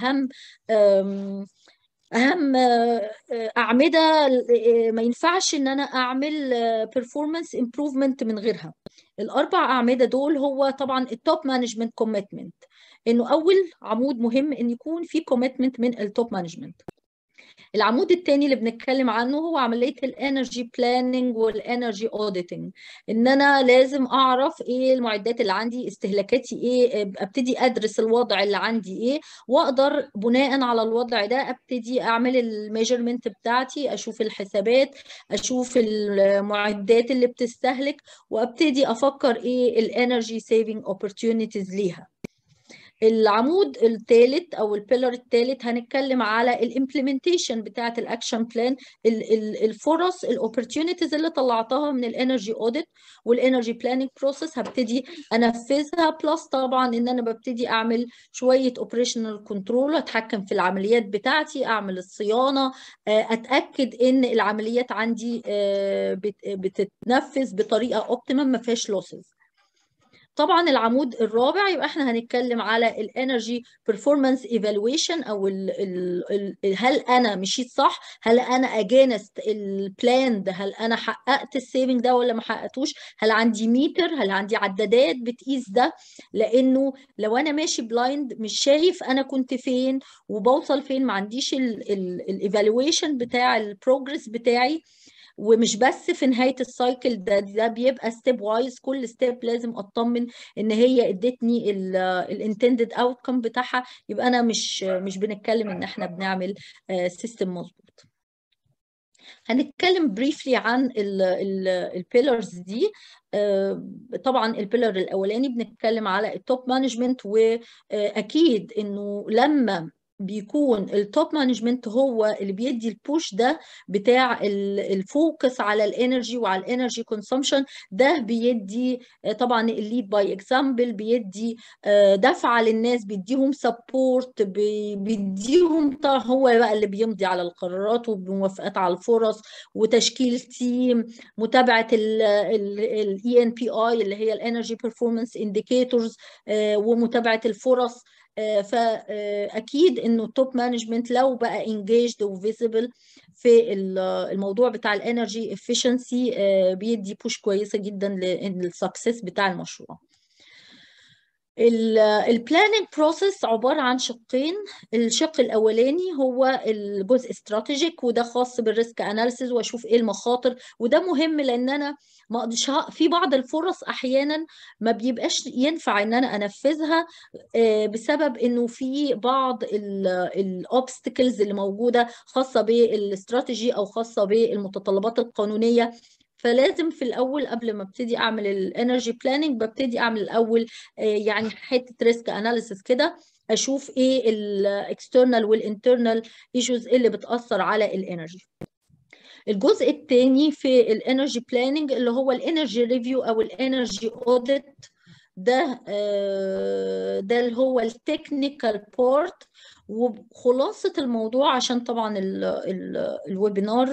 [SPEAKER 1] اهم اعمدة ما ينفعش ان انا اعمل performance improvement من غيرها. الاربع اعمدة دول هو طبعا التوب مانجمنت كوميتمنت، انه اول عمود مهم ان يكون في كوميتمنت من التوب مانجمنت. العمود الثاني اللي بنتكلم عنه هو عملية الانرجي بلاننج والانرجي اوديتنج، ان انا لازم اعرف ايه المعدات اللي عندي، استهلاكاتي ايه، ابتدي ادرس الوضع اللي عندي ايه، واقدر بناء على الوضع ده ابتدي اعمل الميجرمنت بتاعتي، اشوف الحسابات، اشوف المعدات اللي بتستهلك، وابتدي افكر ايه الانرجي سيفنج اوبورتيونيتيز ليها. العمود الثالث او البيلر الثالث هنتكلم على الامبلمنتيشن بتاعه الاكشن بلان، الفرص الاوبورتيونيتيز اللي طلعتها من الانرجي اوديت والانرجي بلاننج بروسيس هبتدي انفذها. بلس طبعا ان انا ببتدي اعمل شويه اوبريشنال كنترول، اتحكم في العمليات بتاعتي، اعمل الصيانه، اتاكد ان العمليات عندي بتتنفذ بطريقه اوبتيمم ما فيهاش لوسز. طبعا العمود الرابع يبقى احنا هنتكلم على الانرجي بيرفورمانس ايفالويشن، او هل انا مشيت صح، هل انا اجينست البلان ده، هل انا حققت السيفنج ده ولا ما حققتوش، هل عندي ميتر، هل عندي عدادات بتقيس ده. لانه لو انا ماشي بلايند مش شايف انا كنت فين وبوصل فين، ما عنديش الايفالويشن بتاع البروجرس بتاعي. ومش بس في نهاية السايكل ده بيبقى ستيب وايز، كل ستيب لازم اطمن ان هي ادتني الانتندد اوتكم بتاعها، يبقى انا مش بنتكلم ان احنا بنعمل سيستم مظبوط. هنتكلم بريفلي عن البيلرز دي. طبعا البيلر الاولاني بنتكلم على التوب مانجمنت، واكيد انه لما بيكون التوب مانجمنت هو اللي بيدي البوش ده بتاع الفوكس على الانرجي وعلى الانرجي كونسومشن، ده بيدي طبعا الليد باي اكزامبل، بيدي دفعه للناس، بيديهم سبورت، بيديهم هو بقى اللي بيمضي على القرارات وبموافقات على الفرص وتشكيل تيم، متابعه الاي ان بي اي اللي هي الانرجي بيرفورمانس انديكيتورز، ومتابعه الفرص. فاكيد انه التوب مانجمنت لو بقى انجيجد وفيزبل في الموضوع بتاع الانرجي افيشنسي بيدي بوش كويسه جدا للسكسس بتاع المشروع. البلاننج بروسيس عباره عن شقين. الشق الاولاني هو الجزء استراتيجيك، وده خاص بالريسك اناليسيز، واشوف ايه المخاطر، وده مهم لان انا ما اقدرش في بعض الفرص احيانا ما بيبقاش ينفع ان انا انفذها بسبب انه في بعض الاوبستكلز اللي موجوده خاصه بالاستراتيجي او خاصه بالمتطلبات القانونيه. فلازم في الاول قبل ما ابتدي اعمل الانرجي بلاننج ببتدي اعمل الاول يعني حته ريسك اناليسيس كده، اشوف ايه الاكسترنال والانترنال ايشوز اللي بتاثر على الانرجي. الجزء الثاني في الانرجي بلاننج اللي هو الانرجي ريفيو او الانرجي اوديت، ده اللي هو التكنيكال بورت، وخلاصة الموضوع عشان طبعا الويبينار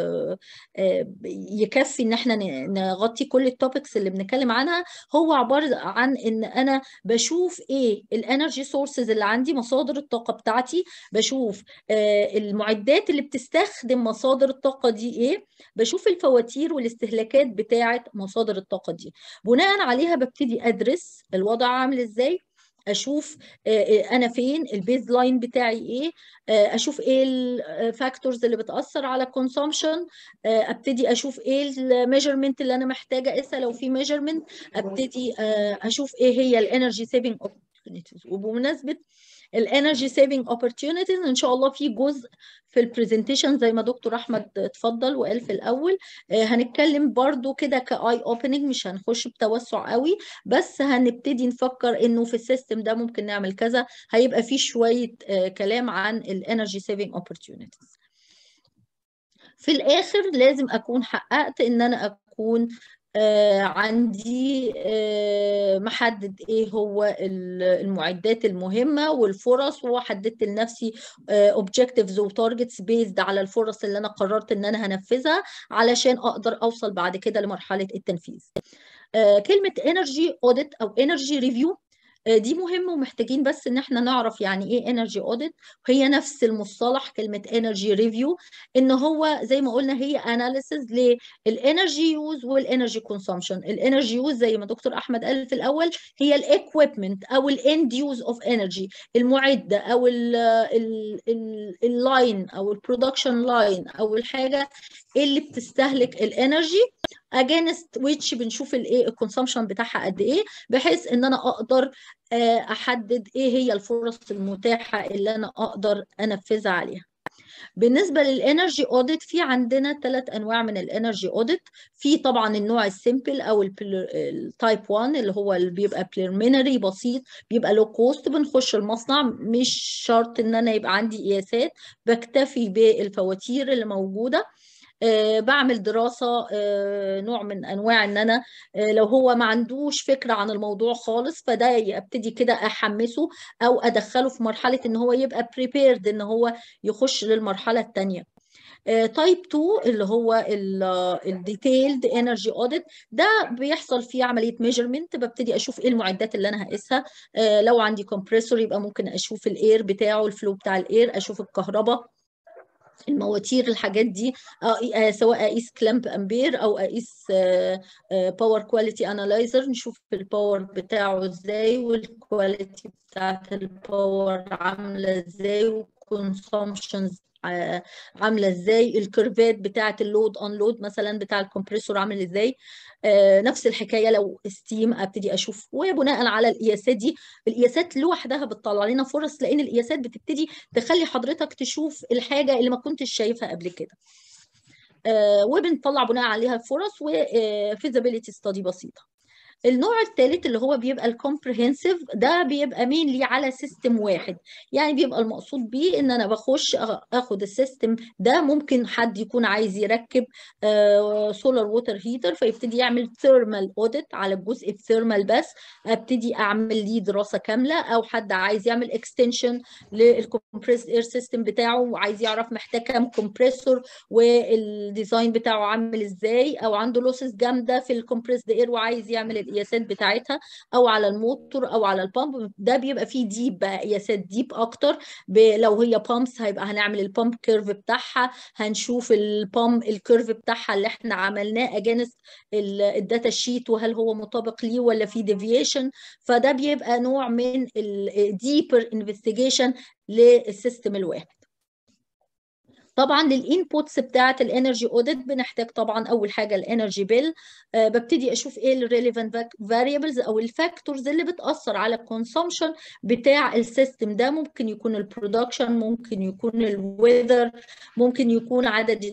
[SPEAKER 1] يكفي ان احنا نغطي كل التوبكس اللي بنتكلم عنها. هو عبارة عن ان انا بشوف ايه الانرجي سورسز اللي عندي، مصادر الطاقة بتاعتي، بشوف المعدات اللي بتستخدم مصادر الطاقة دي ايه، بشوف الفواتير والاستهلاكات بتاعة مصادر الطاقة دي. بناء عليها ببتدي ادرس الوضع عامل ازاي، اشوف انا فين، البيز لاين بتاعي ايه، اشوف ايه الفاكتورز اللي بتاثر على الكونسومشن، ابتدي اشوف ايه الميجرمنت اللي انا محتاجه اقيسها لو في ميجرمنت، ابتدي اشوف ايه هي الانرجي سيفنج اوبورتيونيتيز. وبمناسبه الانرجي سيفنج اوبورتيونيتيز ان شاء الله في جزء في البرزنتيشن زي ما دكتور احمد اتفضل وقال في الاول، هنتكلم برضو كده كاي اوبننج، مش هنخش بتوسع قوي، بس هنبتدي نفكر انه في السيستم ده ممكن نعمل كذا. هيبقى فيه شويه كلام عن الانرجي سيفنج اوبورتيونيتيز. في الاخر لازم اكون حققت ان انا اكون عندي محدد ايه هو المعدات المهمة والفرص، وحددت لنفسي objectives وتارجتس بيزد على الفرص اللي انا قررت ان انا هنفذها علشان اقدر اوصل بعد كده لمرحلة التنفيذ. كلمة energy audit او energy review دي مهمة، ومحتاجين بس ان احنا نعرف يعني ايه انرجي اوديت. وهي نفس المصطلح كلمة انرجي ريفيو، ان هو زي ما قلنا هي اناليسز للانرجي يوز والانرجي كونسومشن. الانرجي يوز زي ما دكتور احمد قال في الاول هي الايكويبمنت او الاند يوز اوف انرجي، المعدة او اللاين او البرودكشن لاين او الحاجة اللي بتستهلك الانرجي against which بنشوف الايه الكونسومشن بتاعها قد ايه، بحيث ان انا اقدر احدد ايه هي الفرص المتاحه اللي انا اقدر انفذها عليها. بالنسبه للانرجي اوديت في عندنا 3 انواع من الانرجي اوديت. في طبعا النوع السيمبل او التايب 1 اللي هو اللي بيبقى بريليمينري بسيط، بيبقى لو كوست، بنخش المصنع مش شرط ان انا يبقى عندي قياسات، بكتفي بالفواتير اللي موجوده. بعمل دراسة، نوع من أنواع إن أنا لو هو ما عندوش فكرة عن الموضوع خالص، فده أبتدي كده أحمسه أو أدخله في مرحلة إن هو يبقى prepared إن هو يخش للمرحلة التانية. تايب 2 اللي هو الديتيلد انرجي اوديت، ده بيحصل فيه عمليه ميجرمنت، ببتدي اشوف ايه المعدات اللي انا هقيسها. لو عندي كومبريسور يبقى ممكن اشوف الاير بتاعه، الفلو بتاع الاير، اشوف الكهرباء، المواتير، الحاجات دي، سواء اقيس كلامب امبير او اقيس باور كواليتي انالايزر، نشوف الباور بتاعه ازاي والكواليتي بتاعت الباور عامله ازاي والكونسومشنز عامله ازاي، الكيرفات بتاعه اللود ان لود مثلا بتاع الكمبريسور عامل ازاي. نفس الحكايه لو ستيم ابتدي اشوف. وبناء على القياسات دي، القياسات لوحدها بتطلع لنا فرص، لان القياسات بتبتدي تخلي حضرتك تشوف الحاجه اللي ما كنتش شايفها قبل كده، وبنطلع بناء عليها الفرص وفيزابيليتي ستادي بسيطه. النوع الثالث اللي هو بيبقى الكومبريهنسيف، ده بيبقى مينلي على سيستم واحد، يعني بيبقى المقصود بيه ان انا بخش اخد السيستم ده. ممكن حد يكون عايز يركب سولار ووتر هيتر، فيبتدي يعمل ثيرمال اوديت على الجزء الثيرمال بس، ابتدي اعمل ليه دراسه كامله. او حد عايز يعمل اكستنشن للكمبريس اير سيستم بتاعه وعايز يعرف محتاج كام كومبريسور والديزاين بتاعه عامل ازاي، او عنده لوسز جامده في الكمبريس اير وعايز يعمل القياسات بتاعتها، او على الموتور او على البامب. ده بيبقى فيه ديب بقى، قياسات ديب اكتر. لو هي بامبس هيبقى هنعمل البامب كيرف بتاعها، هنشوف البامب الكيرف بتاعها اللي احنا عملناه اجينست الداتا شيت، وهل هو مطابق ليه ولا في ديفيشن. فده بيبقى نوع من الديبر انفستيجيشن للسيستم الواحد. طبعا للانبوتس بتاعه الانرجي اوديت بنحتاج طبعا اول حاجه الانرجي بيل. ببتدي اشوف ايه الريليفنت فاريبلز او الفاكتورز اللي بتاثر على الكونسومشن بتاع السيستم ده. ممكن يكون البرودكشن، ممكن يكون الويذر، ممكن يكون عدد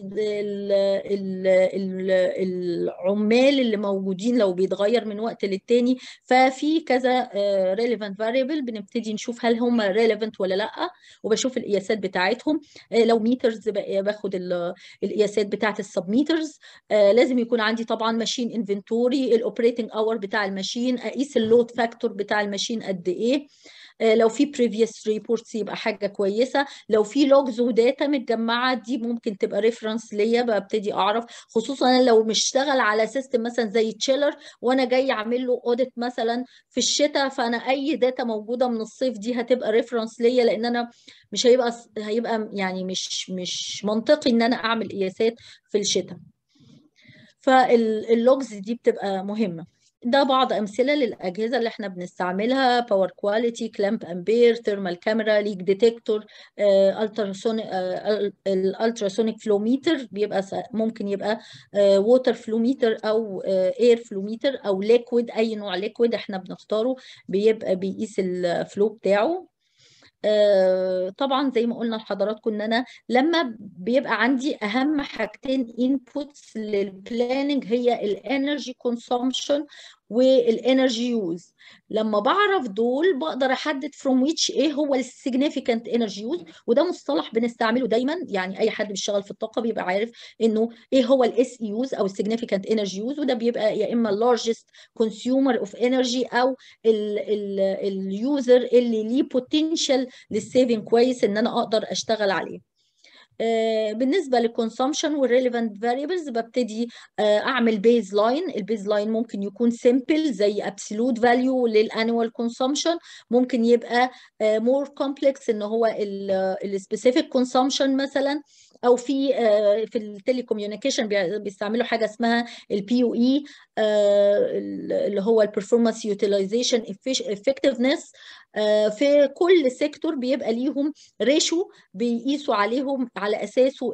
[SPEAKER 1] العمال اللي موجودين لو بيتغير من وقت للتاني. ففي كذا ريليفنت فاريبل بنبتدي نشوف هل هم ريليفنت ولا لا، وبشوف القياسات بتاعتهم. لو ميترز باخد القياسات بتاعه السبميترز. لازم يكون عندي طبعا ماشين انفنتوري، الاوبريتنج اور بتاع الماشين، اقيس اللود فاكتور بتاع الماشين قد ايه. لو في previous reports يبقى حاجة كويسة، لو في logs وداتا متجمعة دي ممكن تبقى reference ليا، ببتدي أعرف، خصوصا أنا لو مشتغل على سيستم مثلا زي تشيلر وأنا جاي أعمل له audit مثلا في الشتاء، فأنا أي داتا موجودة من الصيف دي هتبقى reference ليا، لأن أنا مش هيبقى يعني مش منطقي إن أنا أعمل قياسات في الشتاء. فاللوجز دي بتبقى مهمة. ده بعض أمثلة للأجهزة اللي احنا بنستعملها: باور كواليتي، كلامب أمبير، ثيرمال كاميرا، ليك ديتكتور، الالتراسونيك فلو ميتر، بيبقى ممكن يبقى ووتر فلو ميتر أو اير فلو ميتر أو ليكويد، أي نوع ليكويد احنا بنختاره بيبقى بيقيس الفلو بتاعه. طبعا زي ما قلنا لحضراتكم ان انا لما بيبقى عندي اهم حاجتين انبوتس للبلاننج هي الانرجي كونسومشن والانرجي يوز. لما بعرف دول بقدر احدد from which ايه هو السيجنيفيكانت انرجي يوز، وده مصطلح بنستعمله دايما، يعني اي حد بيشتغل في الطاقه بيبقى عارف انه ايه هو الاس يوز او السيجنيفيكانت انرجي يوز، وده بيبقى يا اما largest consumer of energy او اليوزر اللي ليه potential للسيفنج كويس ان انا اقدر اشتغل عليه. بالنسبه للكونسومشن والريليفنت فاريبلز ببتدي اعمل بيز لاين. البيز لاين ممكن يكون سيمبل زي ابسولوت فاليو للانوال كونسومشن، ممكن يبقى مور كومبلكس ان هو السبيسيفيك كونسومشن مثلا، او في التليكوميونيكيشن بيستعملوا حاجه اسمها البي يو اي اللي هو البرفورمانس يوتيلايزيشن افكتفنس. في كل سيكتور بيبقى ليهم ريشو بيقيسوا عليهم على اساسه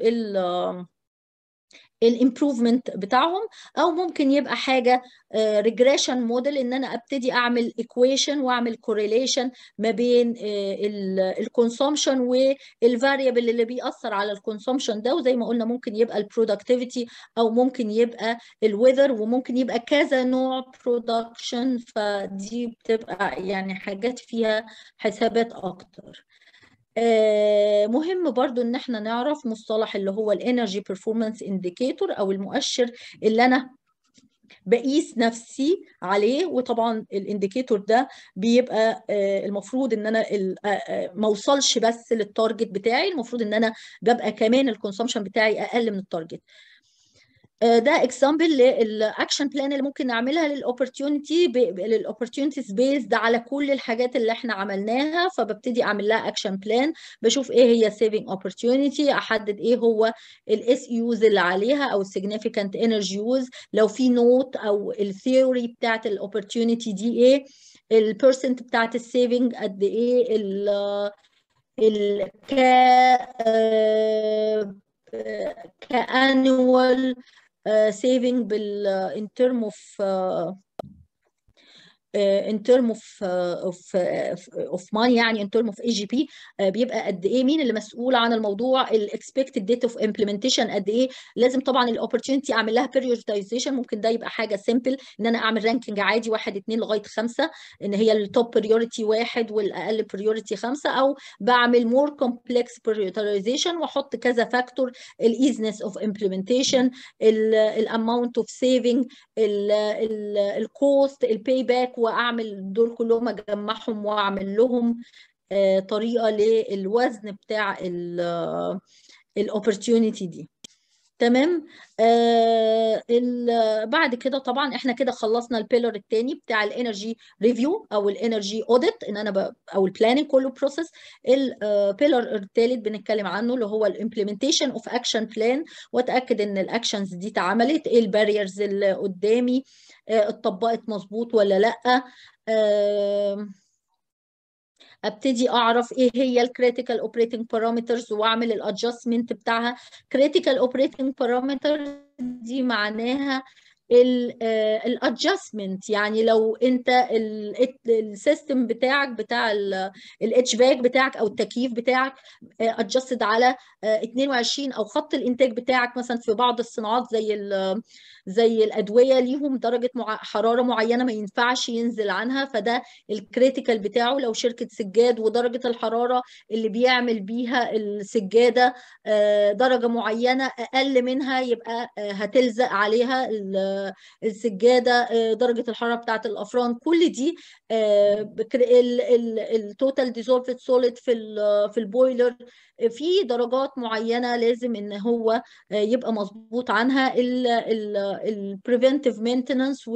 [SPEAKER 1] الامبروفمنت بتاعهم، او ممكن يبقى حاجه ريجريشن موديل ان انا ابتدي اعمل ايكويشن واعمل كوريليشن ما بين الكونسومشن والفاريبل اللي بيأثر على الكونسومشن ده. وزي ما قلنا ممكن يبقى البرودكتيفيتي او ممكن يبقى الويذر وممكن يبقى كذا نوع برودكشن، فدي بتبقى يعني حاجات فيها حسابات اكتر. مهم برضو ان احنا نعرف مصطلح اللي هو الانرجي بيرفورمانس انديكيتور او المؤشر اللي انا بقيس نفسي عليه. وطبعا الانديكيتور ده بيبقى المفروض ان انا ما اوصلش بس للتارجت بتاعي، المفروض ان انا ببقى كمان الكونسومشن بتاعي اقل من التارجت. ده اكزامبل للاكشن بلان اللي ممكن نعملها للاوبورتيونيتيز بيزد على كل الحاجات اللي احنا عملناها. فببتدي اعمل لها اكشن بلان، بشوف ايه هي سيفنج اوبورتيونيتي، احدد ايه هو الاس يوز اللي عليها او السيجنيفيكانت انرجي يوز، لو في نوت او الثيوري بتاعت الاوبورتيونيتي دي ايه، البيرسنت بتاعت السيفنج قد ايه، كانوال saving in term of money، يعني in term of AGP بيبقى قد ايه، مين اللي مسؤول عن الموضوع، expected date of implementation قد ايه. لازم طبعا الاوبورتيونيتي اعمل لها prioritization، ممكن ده يبقى حاجه simple ان انا اعمل رانكينج عادي 1 2 لغايه 5 ان هي التوب بريورتي 1 والاقل بريورتي 5، او بعمل more complex prioritization واحط كذا فاكتور، الايزنس اوف implementation، الاماونت اوف سيفنج، الكوست، الباي باك، واعمل دول كلهم اجمعهم واعمل لهم طريقه للوزن بتاع الاوبورتيونيتي دي. تمام. بعد كده طبعا احنا كده خلصنا البيلر الثاني بتاع الانرجي ريفيو او الانرجي اوديت ان انا او البلاننج كله بروسيس. البيلر الثالث بنتكلم عنه اللي هو الامبلمنتيشن اوف اكشن بلان، واتاكد ان الاكشنز دي اتعملت، ايه الباريرز اللي قدامي، اتطبقت مظبوط ولا لا. ابتدي اعرف ايه هي الكريتيكال اوبريتنج بارامترز واعمل الادجستمنت بتاعها. كريتيكال اوبريتنج بارامتر دي معناها الادجستمنت، يعني لو انت السيستم بتاعك بتاع الاتش باك بتاعك او التكييف بتاعك ادجستد على 22 او خط الانتاج بتاعك مثلا في بعض الصناعات زي زي الادويه ليهم درجه حراره معينه ما ينفعش ينزل عنها، فده الكريتيكال بتاعه. لو شركه سجاد ودرجه الحراره اللي بيعمل بيها السجاده درجه معينه اقل منها، يبقى هتلزق عليها السجاده. درجه الحراره بتاعت الافران، كل دي التوتال ديزولفد سوليد في البويلر في درجات معينه لازم ان هو يبقى مظبوط عنها. البريفنتيف مينتنانس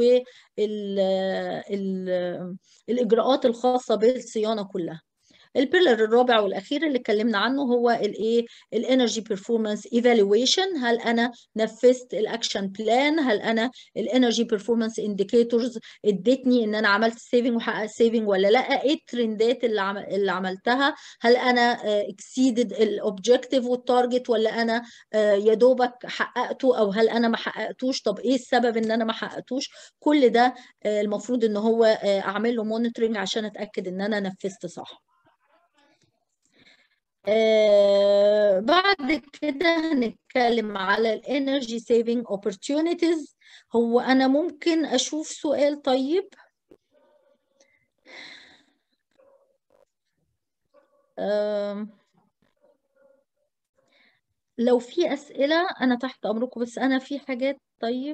[SPEAKER 1] والاجراءات الخاصه بالصيانه كلها. البيلر الرابع والاخير اللي اتكلمنا عنه هو الايه، الانرجي بيرفورمانس ايفالويشن. هل انا نفذت الاكشن بلان؟ هل انا الانرجي بيرفورمانس انديكيتورز ادتني ان انا عملت سيفنج وحققت سيفنج ولا لا؟ ايه الترندات اللي عملتها؟ هل انا اكسيدد الاوبجكتيف والتارجت ولا انا يا دوبك حققته، او هل انا ما حققتوش؟ طب ايه السبب ان انا ما حققتوش؟ كل ده المفروض ان هو اعمل له مونيتورنج عشان اتاكد ان انا نفذت صح. بعد كده هنتكلم على الانرجي سيفنج opportunities. هو انا ممكن اشوف سؤال؟ طيب لو في اسئله انا تحت امركم، بس انا في حاجات. طيب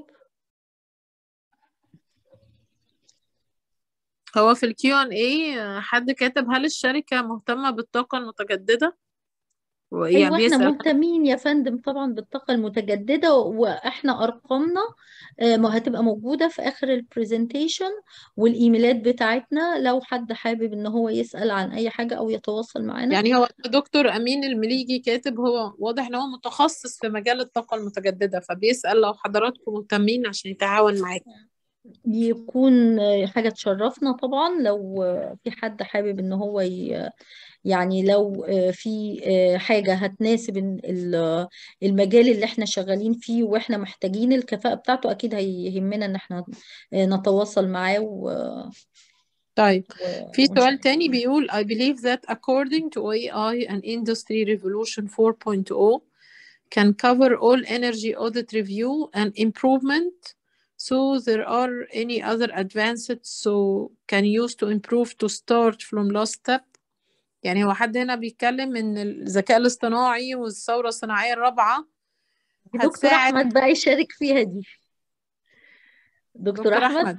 [SPEAKER 2] هو في الQ&A حد كاتب هل الشركة مهتمة بالطاقة المتجددة؟ يعني
[SPEAKER 1] ايوه احنا
[SPEAKER 2] بيسأل.
[SPEAKER 1] مهتمين يا فندم طبعا بالطاقه المتجدده، واحنا ارقامنا هتبقى موجوده في اخر البرزنتيشن والايميلات بتاعتنا، لو حد حابب ان هو يسال عن اي حاجه او يتواصل معنا.
[SPEAKER 2] يعني هو دكتور أمين المليجي كاتب، هو واضح ان هو متخصص في مجال الطاقة المتجددة، فبيسأل لو حضراتكم مهتمين عشان يتعاون معاكم.
[SPEAKER 1] يكون حاجة تشرفنا طبعا لو في حد حابب ان هو يعني لو في حاجة هتناسب المجال اللي احنا شغالين فيه واحنا محتاجين الكفاءة بتاعته، اكيد هيهمنا ان احنا نتواصل معاه
[SPEAKER 2] طيب في سؤال
[SPEAKER 1] ونشوف.
[SPEAKER 2] تاني بيقول I believe that according to AI and Industry Revolution 4.0 can cover all energy audit review and improvement, so there are any other advances so can use to improve to start from last step. يعني هو حد هنا بيتكلم ان الذكاء الاصطناعي والثورة الصناعية الرابعة
[SPEAKER 1] دكتور
[SPEAKER 2] هتساعد.
[SPEAKER 1] احمد بقى يشارك فيها دي. دكتور
[SPEAKER 2] دكتور
[SPEAKER 1] احمد.
[SPEAKER 2] أحمد.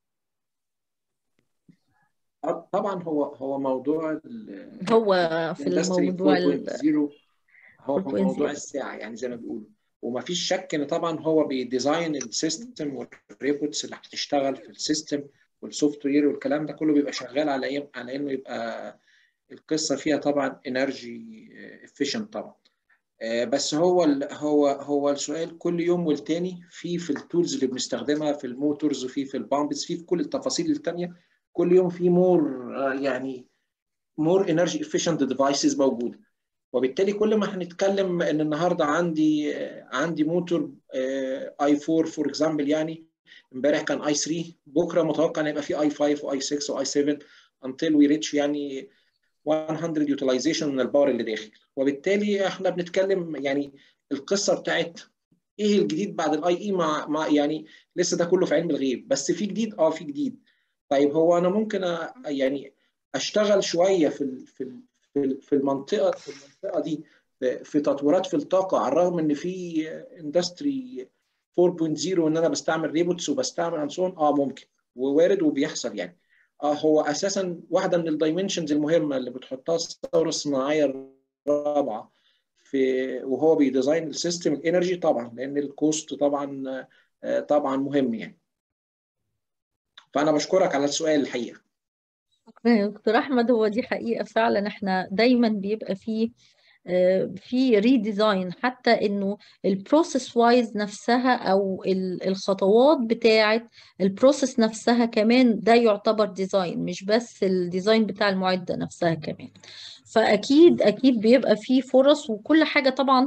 [SPEAKER 3] طبعا هو موضوع
[SPEAKER 1] هو في
[SPEAKER 3] الاندستري
[SPEAKER 1] الموضوع
[SPEAKER 3] 4.0 هو
[SPEAKER 1] 4.0
[SPEAKER 3] موضوع الساعه يعني زي ما بيقولوا، وما فيش شك ان طبعا هو بيديزاين السيستم والريبورتس اللي هتشتغل في السيستم والسوفت وير والكلام ده كله بيبقى شغال على انه يبقى القصه فيها طبعا انرجي افيشنت طبعا. بس هو السؤال كل يوم والتاني في التولز اللي بنستخدمها في الموتورز وفي البامبس في كل التفاصيل التانيه، كل يوم في يعني مور انرجي افيشنت ديفايسز موجوده. وبالتالي كل ما هنتكلم ان النهارده عندي موتور اي 4 فور اكزامبل، يعني امبارح كان اي 3، بكره متوقع ان يبقى في اي 5 واي 6 واي 7 until we reach يعني 100 utilization من الباور اللي داخل. وبالتالي احنا بنتكلم يعني القصه بتاعت ايه الجديد بعد الاي اي مع يعني لسه ده كله في علم الغيب، بس في جديد في جديد. طيب هو انا ممكن يعني اشتغل شويه في المنطقه دي في تطويرات في الطاقه، على الرغم ان في اندستري 4.0 وان انا بستعمل ريبوتس وبستعمل انسون ممكن ووارد وبيحصل يعني. هو اساسا واحده من الدايمنشنز المهمه اللي بتحطها الثوره الصناعيه الرابعه وهو بيديزاين السيستم الانرجي طبعا، لان الكوست طبعا مهم يعني. فانا بشكرك على السؤال الحقيقه.
[SPEAKER 1] دكتور احمد، هو دي حقيقة فعلا احنا دايما بيبقى فيه في ريديزاين، حتى انه البروسيس وايز نفسها او الخطوات بتاعه البروسيس نفسها كمان ده يعتبر ديزاين، مش بس الديزاين بتاع المعدة نفسها كمان. فاكيد بيبقى فيه فرص، وكل حاجة طبعا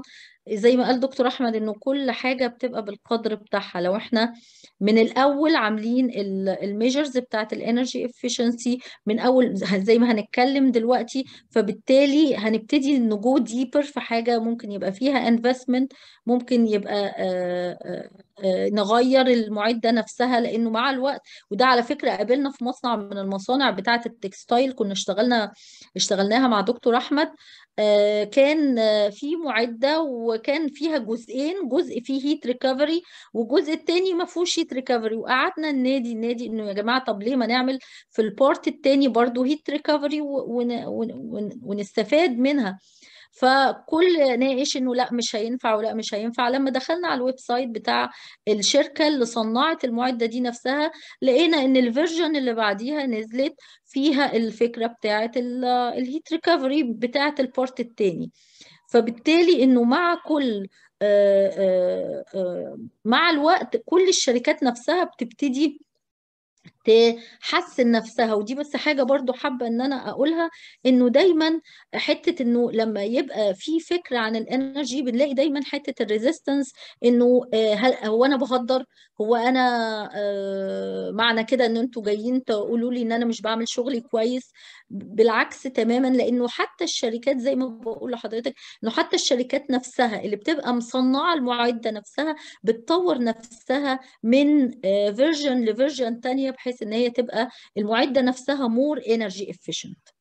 [SPEAKER 1] زي ما قال دكتور احمد انه كل حاجه بتبقى بالقدر بتاعها. لو احنا من الاول عاملين الميجرز بتاعت الانرجي افيشنسي من اول زي ما هنتكلم دلوقتي، فبالتالي هنبتدي نجو ديبر في حاجه ممكن يبقى فيها انفستمنت، ممكن يبقى نغير المعده نفسها، لانه مع الوقت. وده على فكره قابلنا في مصنع من المصانع بتاعه التكستايل، كنا اشتغلناها مع دكتور احمد. كان في معدة وكان فيها جزئين، جزء فيه هيت ريكفري والجزء التاني ما فيهوش هيت ريكفري. وقعدنا النادي انه يا جماعة طب ليه ما نعمل في البارت التاني برضو هيت ريكفري ونستفاد منها. فكل ناقش انه لا مش هينفع ولا مش هينفع. لما دخلنا على الويب سايت بتاع الشركة اللي صنعت المعدة دي نفسها، لقينا ان الفيرجن اللي بعديها نزلت فيها الفكرة بتاعت الهيت ريكفري بتاعت البارت التاني. فبالتالي انه مع كل مع الوقت كل الشركات نفسها بتبتدي تحسن نفسها. ودي بس حاجة برضو حابة ان انا اقولها، انه دايما حتة انه لما يبقى في فكرة عن الانرجي بنلاقي دايما حتة الريزيستنس، انه هو انا بهدر، هو انا معنى كده ان انتوا جايين تقولوا لي ان انا مش بعمل شغلي كويس. بالعكس تماما، لانه حتى الشركات زي ما بقول لحضرتك، انه حتى الشركات نفسها اللي بتبقى مصنعة المعدة نفسها بتطور نفسها من فيرجن لفيرجن تانية، بحيث ان هي تبقى المعدة نفسها more energy efficient.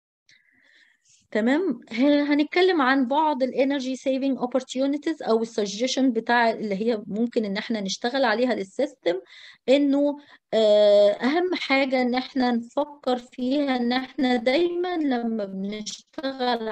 [SPEAKER 1] تمام. هنتكلم عن بعض الانرجي سيفنج اوبورتيونيتيز او السجيشن بتاع اللي هي ممكن ان احنا نشتغل عليها للسيستم. انه اهم حاجة ان احنا نفكر فيها ان احنا دايما لما بنشتغل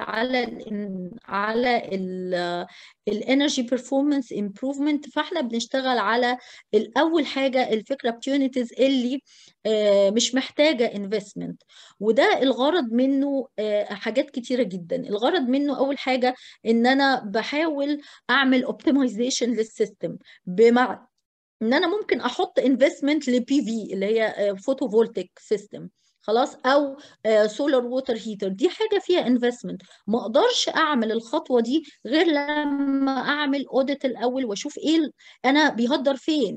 [SPEAKER 1] على الانرجي بيرفورمانس امبروفمنت، فاحنا بنشتغل على الاول حاجة الفكرة opportunities اللي مش محتاجة investment. وده الغرض منه حاجات كتيرة جدا. الغرض منه أول حاجة إن أنا بحاول أعمل optimization للسيستم، بمعنى إن أنا ممكن أحط investment لبي في اللي هي photovoltaic system خلاص، او سولار ووتر هيتر. دي حاجه فيها انفستمنت، ما اقدرش اعمل الخطوه دي غير لما اعمل اوديت الاول واشوف ايه انا بيهدر فين،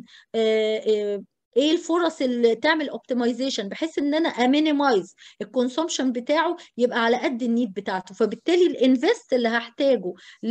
[SPEAKER 1] ايه الفرص اللي تعمل اوبتمايزيشن، بحيث ان انا امينيمايز الكونسومشن بتاعه يبقى على قد النيد بتاعته. فبالتالي الانفست اللي هحتاجه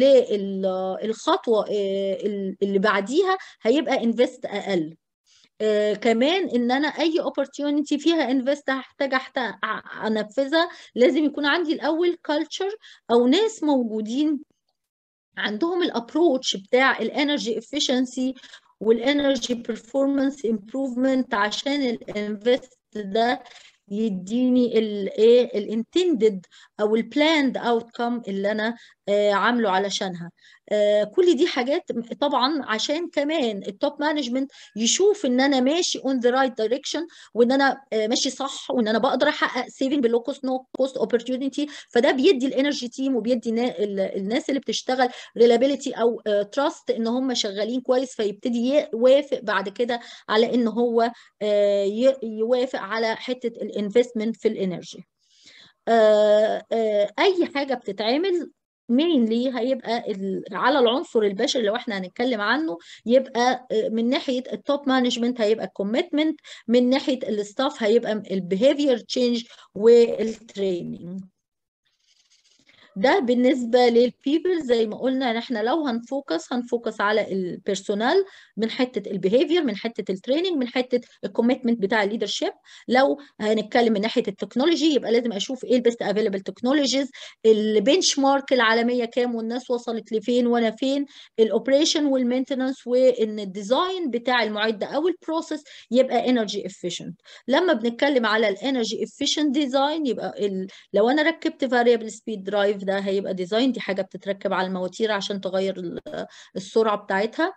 [SPEAKER 1] للخطوه اللي بعديها هيبقى انفست اقل. كمان ان انا اي opportunity فيها انفست هحتاج انفذها، لازم يكون عندي الاول culture او ناس موجودين عندهم الابروتش بتاع الانرجي افيشنسي والانرجي بيرفورمانس امبروفمنت، عشان الانفست ده يديني الايه الانتندد او البلاند اوتكم اللي انا عامله علشانها. كل دي حاجات طبعا عشان كمان التوب مانجمنت يشوف ان انا ماشي اون ذا رايت دايركشن، وان انا ماشي صح، وان انا بقدر احقق سيفنج باللو كوست نو كوست اوبورتيونيتي. فده بيدي الانرجي تيم وبيدي الناس اللي بتشتغل ريلابيليتي او تراست ان هم شغالين كويس، فيبتدي يوافق بعد كده على ان هو يوافق على حته الانفستمنت في الانرجي. اي حاجه بتتعمل مينلي هيبقى على العنصر البشري. لو احنا هنتكلم عنه يبقى من ناحيه التوب مانجمنت هيبقى الكوميتمنت، من ناحيه الستاف هيبقى البيهيفير تشينج والتريننج. ده بالنسبة للبيبل. زي ما قلنا ان احنا لو هنفوكس على البيرسونال من حتة البيهيفير، من حتة التريننج، من حتة الكوميتمنت بتاع الليدرشيب. لو هنتكلم من ناحية التكنولوجي يبقى لازم اشوف ايه البيست افيلبل تكنولوجيز، البنش مارك العالمية كام والناس وصلت لفين وانا فين، الاوبريشن والمينتنس، وان الديزاين بتاع المعدة او البروسيس يبقى انرجي افيشنت. لما بنتكلم على الانرجي افيشنت ديزاين يبقى لو انا ركبت فاريبل سبيد درايف ده هيبقى ديزاين، دي حاجة بتتركب على المواتير عشان تغير السرعة بتاعتها.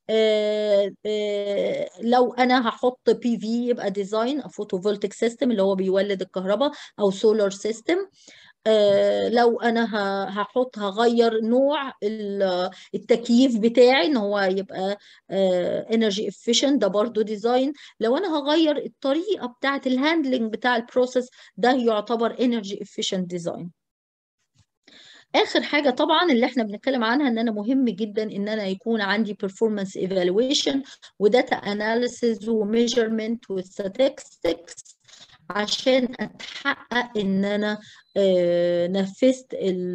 [SPEAKER 1] لو انا هحط بي في يبقى ديزاين فوتوفولتيك سيستم اللي هو بيولد الكهرباء، او سولار سيستم. لو انا هغير نوع التكييف بتاعي ان هو يبقى انرجي افيشنت، ده برضو ديزاين. لو انا هغير الطريقة بتاعت الهاندلنج بتاع البروسيس ده يعتبر انرجي افيشنت ديزاين. اخر حاجه طبعا اللي احنا بنتكلم عنها ان انا مهم جدا ان انا يكون عندي performance evaluation وداتا اناليسز وميجرمنت وستاتستكس عشان اتحقق ان انا نفذت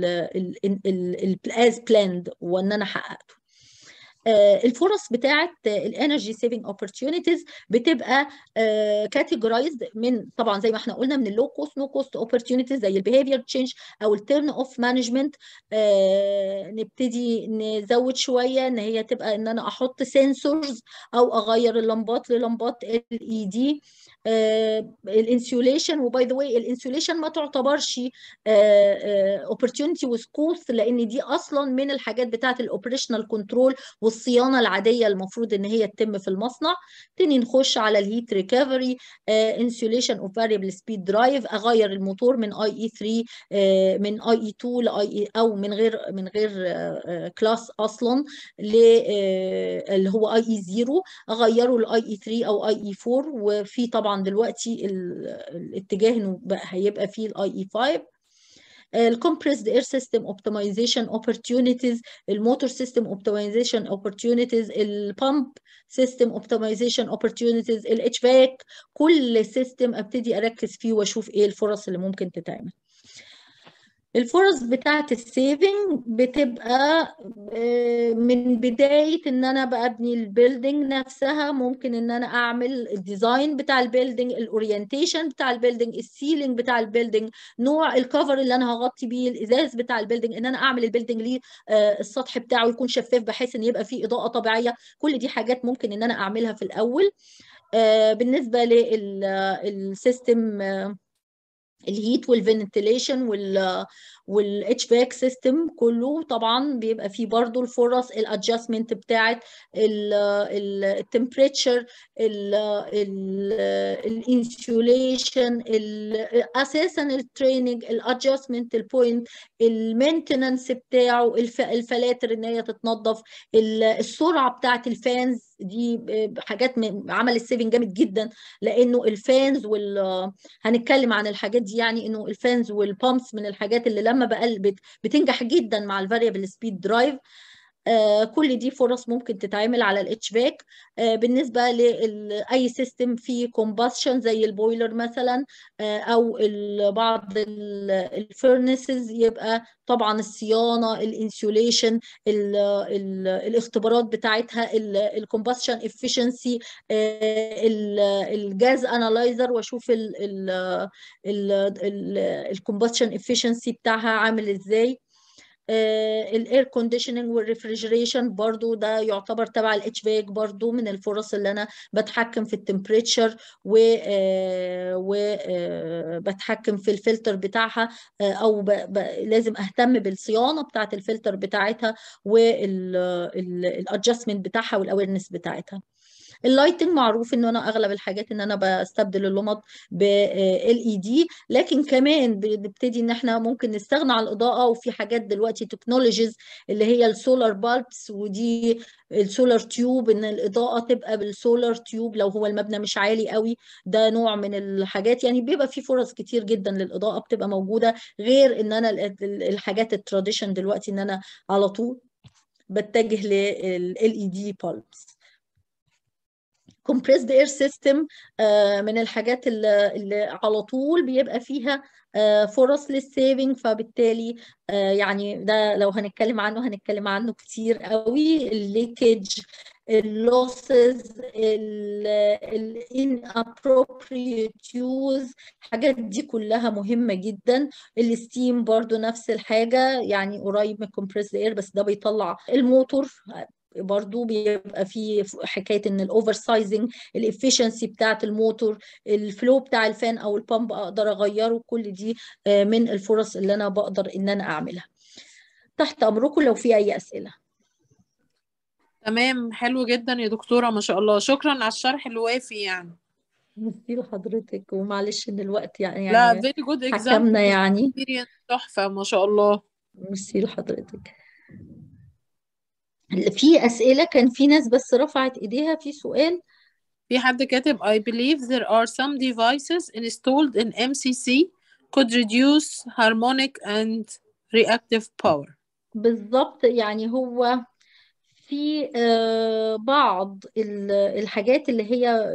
[SPEAKER 1] as planned وان انا حققته. الفرص بتاعت الانرجي سيفنج اوبورتيونيتيز بتبقى كاتيجورايزد من طبعا زي ما احنا قلنا من اللو كوست نو كوست اوبورتيونيتيز زي البيهيفير تشينج او التيرن اوف مانجمنت. نبتدي نزود شويه ان هي تبقى ان انا احط سنسورز او اغير اللمبات للمبات LED. الانسيوليشن، وباي ذا واي الانسيوليشن ما تعتبرش اوبورتيونيتي وذ كوست لان دي اصلا من الحاجات بتاعت الاوبريشنال كنترول والصيانه العاديه المفروض ان هي تتم في المصنع. تاني نخش على الهيت ريكفري، انسيوليشن اوف فاريبل سبيد درايف، اغير الموتور من IE3 من IE2 ل او من غير كلاس اصلا اللي هو IE0 اغيره ل IE3 او IE4. وفي طبعا دلوقتي الاتجاه انه بقى هيبقى فيه ال IE5. الكمبريسد اير سيستم اوبتمايزيشن اوبورتيونيتيز، الموتور سيستم اوبتمايزيشن اوبورتيونيتيز، البامب سيستم اوبتمايزيشن اوبورتيونيتيز، الاتش فاك. كل سيستم ابتدي اركز فيه واشوف ايه الفرص اللي ممكن تتعمل. الفرص بتاعت السيفنج بتبقى من بداية ان انا ببني البيلدينج نفسها، ممكن ان انا اعمل الديزاين بتاع البيلدينج، الاورينتيشن بتاع البيلدينج، السيلينج بتاع البيلدينج، نوع الكفر اللي انا هغطي بيه، الازاز بتاع البيلدينج، ان انا اعمل البيلدينج ليه السطح بتاعه يكون شفاف بحيث ان يبقى فيه اضاءة طبيعية. كل دي حاجات ممكن ان انا اعملها في الاول. بالنسبة للسيستم الهيت والفنتيليشن والاتش فاك سيستم كله طبعا بيبقى فيه برضو الفرص الادجستمنت بتاعت التمبريتشر، الانسيوليشن، اساسا التريننج، الادجستمنت البوينت، المينتننس بتاعه، الفلاتر ان هي تتنظف، السرعه بتاعت الفانز. دي حاجات عمل السيفنج جامد جدا لانه الفانز هنتكلم عن الحاجات دي، يعني انه الفانز والبامبس من الحاجات اللي لما بقلبت بتنجح جدا مع الفاريبل سبيد درايف. كل دي فرص ممكن تتعمل على الاتش فاك. بالنسبه لاي سيستم فيه كومباشن زي البويلر مثلا او بعض الفيرنسز، يبقى طبعا الصيانه، الانسيوليشن، الاختبارات بتاعتها، الكومباشن افيشنسي، الجاز انالايزر واشوف الكومباشن افيشنسي بتاعها عامل ازاي. الاير كونديشننج والريفريجريشن برضو ده يعتبر تبع الاتش فاك، برضو من الفرص اللي انا بتحكم في التمبريتشر وبتحكم في الفلتر بتاعها، او لازم اهتم بالصيانه بتاعه الفلتر بتاعتها والادجستمنت بتاعها والاويرنس بتاعتها. اللايتنج معروف ان انا اغلب الحاجات ان انا بستبدل اللمض ب LED، لكن كمان بنبتدي ان احنا ممكن نستغنى عن الاضاءه، وفي حاجات دلوقتي تكنولوجيز اللي هي السولار بالبس، ودي السولار تيوب، ان الاضاءه تبقى بالسولار تيوب لو هو المبنى مش عالي قوي. ده نوع من الحاجات، يعني بيبقى في فرص كتير جدا للاضاءه بتبقى موجوده، غير ان انا الحاجات التراديشن دلوقتي ان انا على طول بتجه لل LED bulbs. compressed air system من الحاجات اللي على طول بيبقى فيها فرص للسيفنج، فبالتالي يعني ده لو هنتكلم عنه كتير قوي. الليكج، اللوسز، inappropriate use، الحاجات دي كلها مهمة جدا. الستيم برضو نفس الحاجة، يعني قريب من compressed air بس ده بيطلع الموتور. برضو بيبقى في حكايه ان الاوفر سايزنج، الافشنسي بتاعه الموتور، الفلو بتاع الفان او البامب اقدر اغيره. كل دي من الفرص اللي انا بقدر ان انا اعملها. تحت امركم لو في اي اسئله.
[SPEAKER 2] تمام، حلو جدا يا دكتوره، ما شاء الله، شكرا على الشرح الوافي يعني.
[SPEAKER 1] ميرسي لحضرتك، ومعلش ان الوقت
[SPEAKER 2] لا very good
[SPEAKER 1] حكمنا
[SPEAKER 2] example
[SPEAKER 1] يعني.
[SPEAKER 2] experience، تحفه ما شاء الله.
[SPEAKER 1] ميرسي لحضرتك. في اسئله، كان في ناس بس رفعت ايديها في سؤال.
[SPEAKER 2] في حد كاتب I believe there are some devices installed in MCC could reduce harmonic and reactive power.
[SPEAKER 1] بالظبط، يعني هو في بعض الحاجات اللي هي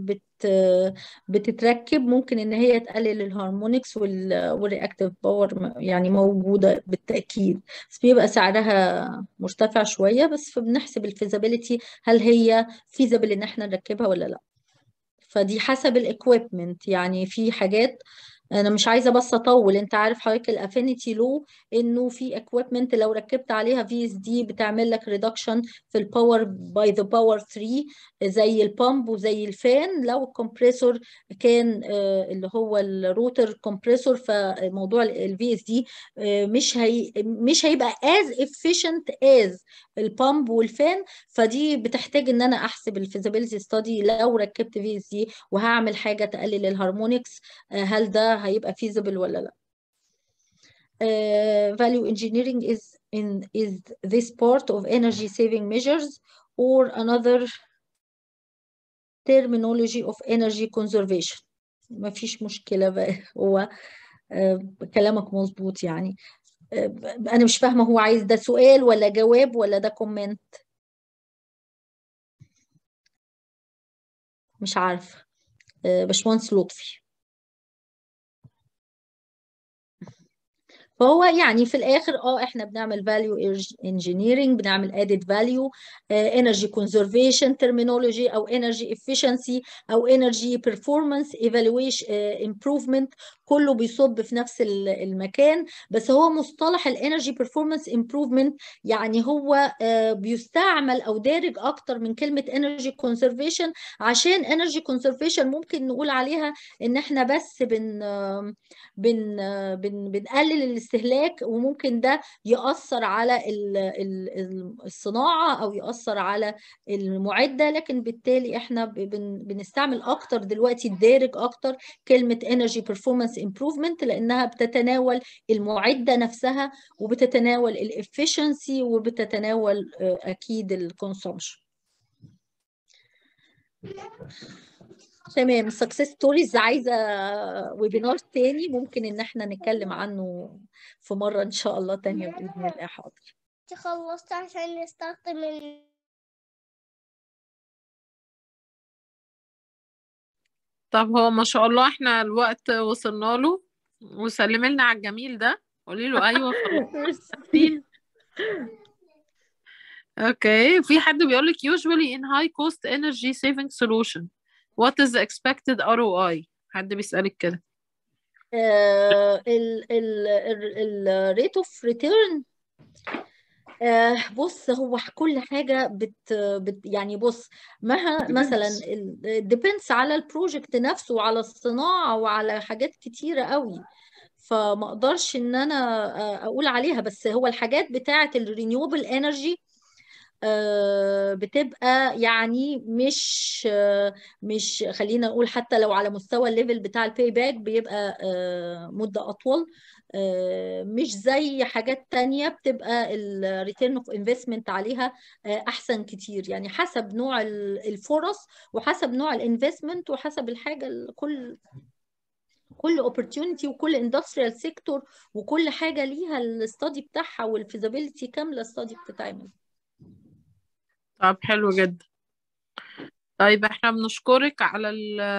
[SPEAKER 1] بتتركب ممكن ان هي تقلل الهارمونكس والرياكتيف باور، يعني موجودة بالتأكيد، بس بيبقى سعرها مرتفع شوية، بس فبنحسب الفيزابيليتي هل هي فيزابل ان احنا نركبها ولا لا. فدي حسب الاكويبمنت، يعني في حاجات انا مش عايزه بس اطول، انت عارف حضرتك الافينيتي لو انه في اكويبمنت لو ركبت عليها في اس دي بتعمل لك ريدكشن في الباور باي ذا باور 3، زي البامب وزي الفان. لو الكمبريسور كان اللي هو الروتر كومبريسور، فموضوع الفي اس دي مش هيبقى as efficient as البامب والفان. فدي بتحتاج ان انا احسب الفيزابيلتي ستادي لو ركبت في اس دي وهعمل حاجه تقلل الهارمونكس، هل ده هيبقى feasible ولا لا. Value engineering is this part of energy saving measures or another terminology of energy conservation. ما فيش مشكلة بقى، هو كلامك مظبوط يعني. أنا مش فاهمة هو عايز ده سؤال ولا جواب ولا ده كومنت، مش عارفة. باشمهندس لطفي. فهو يعني في الاخر احنا بنعمل value engineering، بنعمل added value، energy conservation terminology او energy efficiency او energy performance evaluation improvement، كله بيصب في نفس المكان. بس هو مصطلح الانرجي performance improvement يعني هو بيستعمل او دارج اكتر من كلمة energy conservation، عشان energy conservation ممكن نقول عليها ان احنا بس بنقلل الاستهلاك، وممكن ده يأثر على الصناعة أو يأثر على المعدة. لكن بالتالي احنا بنستعمل أكتر دلوقتي الدارج أكتر كلمة Energy Performance Improvement، لأنها بتتناول المعدة نفسها وبتتناول الإفشنسي وبتتناول أكيد الكونسومشن. تمام. success stories عايزة ويبينار تاني، ممكن ان احنا نتكلم عنه في مرة ان شاء الله تانية بإذن الله. حاضر.
[SPEAKER 4] خلصت عشان نستخدم
[SPEAKER 2] طب هو ما شاء الله احنا الوقت وصلنا له، وسلمي لنا على الجميل ده، قولي له ايوه خلصتين. اوكي. في حد بيقول لك usually in high cost energy saving solution what is the expected ROI؟ حد بيسألك كده.
[SPEAKER 1] الريت اوف ريتيرن، بص هو كل حاجة يعني بص مثلا depends على البروجكت نفسه وعلى الصناعة وعلى حاجات كتيرة قوي، فما اقدرش ان انا اقول عليها. بس هو الحاجات بتاعة الرينيوبل انرجي بتبقى يعني مش خلينا نقول حتى لو على مستوى الليفل بتاع الباي باك بيبقى مدة أطول، مش زي حاجات تانية بتبقى الريتيرن اوف انفستمنت عليها أحسن كتير. يعني حسب نوع الفرص وحسب نوع الانفستمنت وحسب الحاجة، كل opportunity وكل industrial sector وكل حاجة ليها الاستادي بتاعها والفيزابيلتي كاملة استادي بتتعمل.
[SPEAKER 2] طب حلو جدا. طيب احنا بنشكرك على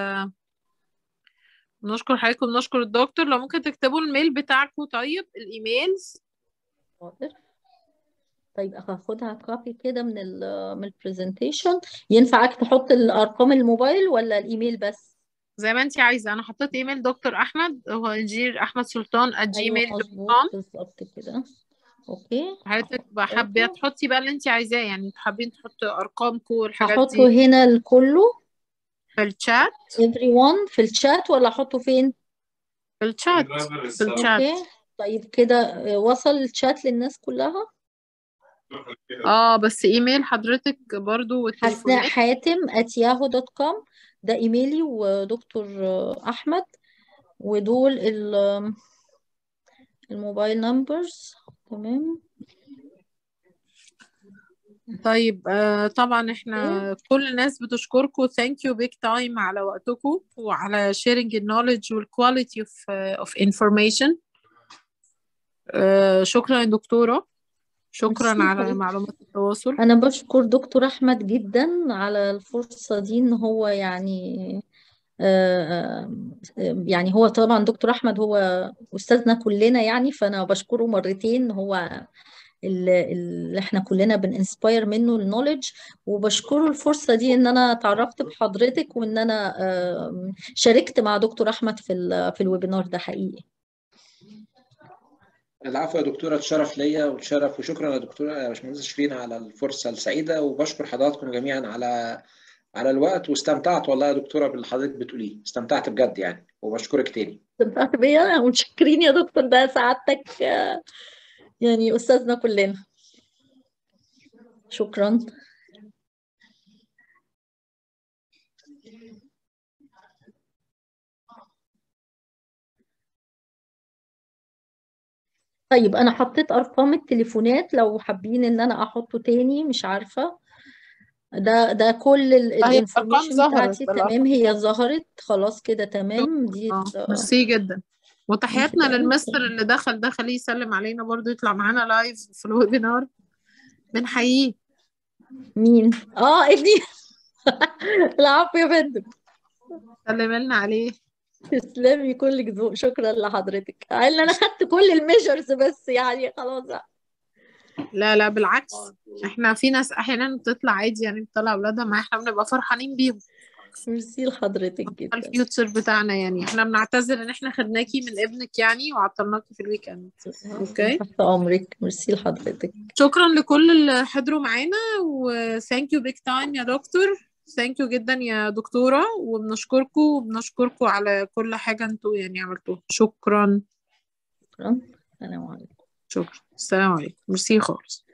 [SPEAKER 2] بنشكر حضرتك وبنشكر الدكتور. لو ممكن تكتبوا الميل بتاعكم، طيب الايميلز.
[SPEAKER 1] حاضر. طيب هاخدها كوبي كده من البرزنتيشن. ينفعك تحط الارقام الموبايل ولا الايميل بس؟
[SPEAKER 2] زي ما انت عايزه. انا حطيت ايميل دكتور احمد، هو انجير احمد سلطان
[SPEAKER 1] ايوه مظبوط
[SPEAKER 2] @gmail.com.
[SPEAKER 1] بالظبط كده. اوكي.
[SPEAKER 2] حضرتك حابه تحطي بقى اللي انت عايزاه، يعني حابين تحطي ارقامكم والحاجات
[SPEAKER 1] هحطه
[SPEAKER 2] دي
[SPEAKER 1] هنا الكله
[SPEAKER 2] في الشات.
[SPEAKER 1] everyone في الشات ولا احطه فين؟
[SPEAKER 2] في الشات. في الشات.
[SPEAKER 1] اوكي. طيب كده وصل الشات للناس كلها.
[SPEAKER 2] بس ايميل حضرتك برضو
[SPEAKER 1] حسناء
[SPEAKER 2] والتليفونات.
[SPEAKER 1] حاتم @yahoo.com ده ايميلي ودكتور احمد، ودول الموبايل نمبرز. تمام.
[SPEAKER 2] طيب طبعا احنا كل الناس بتشكركم. thank you big time على وقتكم وعلى sharing the knowledge وال quality of information. شكرا يا دكتورة، شكرا
[SPEAKER 1] ميرسي
[SPEAKER 2] على
[SPEAKER 1] حبيبتي.
[SPEAKER 2] معلومات التواصل.
[SPEAKER 1] أنا بشكر دكتور أحمد جدا على الفرصة دي، إن هو يعني يعني هو طبعا دكتور أحمد هو أستاذنا كلنا يعني، فأنا بشكره مرتين. هو اللي احنا كلنا بننسباير منه النوليدج، وبشكره الفرصة دي ان انا اتعرفت بحضرتك، وان انا شاركت مع دكتور احمد في الويبينار ده حقيقي.
[SPEAKER 3] العفو يا دكتورة، اتشرف ليا وتشرف، وشكرا يا دكتورة يا باشمهندس شيرين على الفرصة السعيدة، وبشكر حضراتكم جميعا على الوقت، واستمتعت والله يا دكتورة باللي حضرتك بتقوليه، استمتعت بجد يعني، وبشكرك تاني.
[SPEAKER 1] استمتعت بيا، متشكرين يا دكتور، ده سعادتك يعني استاذنا كلنا. شكرا. طيب انا حطيت ارقام التليفونات لو حابين ان انا احطه تاني، مش عارفة. ده كل
[SPEAKER 2] هي الأرقام
[SPEAKER 1] الانفورميشن
[SPEAKER 2] ظهرت،
[SPEAKER 1] بتاعتي تمام،
[SPEAKER 2] الأرقام
[SPEAKER 1] هي ظهرت خلاص كده تمام. دي
[SPEAKER 2] ميرسي جدا، وتحياتنا
[SPEAKER 1] كده.
[SPEAKER 2] للمستر اللي دخل خليه يسلم علينا برضو، يطلع معانا لايف في الويبينار، بنحييه.
[SPEAKER 1] مين؟ ابني. العفو يا فندم.
[SPEAKER 2] سلم لنا عليه.
[SPEAKER 1] تسلمي، كل ذوق. شكرا لحضرتك. انا خدت كل الميجرز، بس يعني خلاص بقى.
[SPEAKER 2] لا بالعكس، احنا في ناس احيانا بتطلع عادي يعني، بتطلع اولادها معاها، احنا بنبقى فرحانين بيهم.
[SPEAKER 1] ميرسي لحضرتك جدا.
[SPEAKER 2] الفيوتشر بتاعنا يعني، احنا بنعتذر ان احنا خدناكي من ابنك يعني وعطلناكي في الويك اند. اوكي،
[SPEAKER 1] تحت امرك. ميرسي لحضرتك.
[SPEAKER 2] شكرا لكل اللي حضروا معانا، وثانك يو بيج تايم يا دكتور، ثانك يو جدا يا دكتورة، وبنشكركم على كل حاجة انتوا يعني عملتوها. شكرا.
[SPEAKER 1] شكرا. السلام عليكم.
[SPEAKER 2] شكرا، السلام عليكم، ميرسي خالص.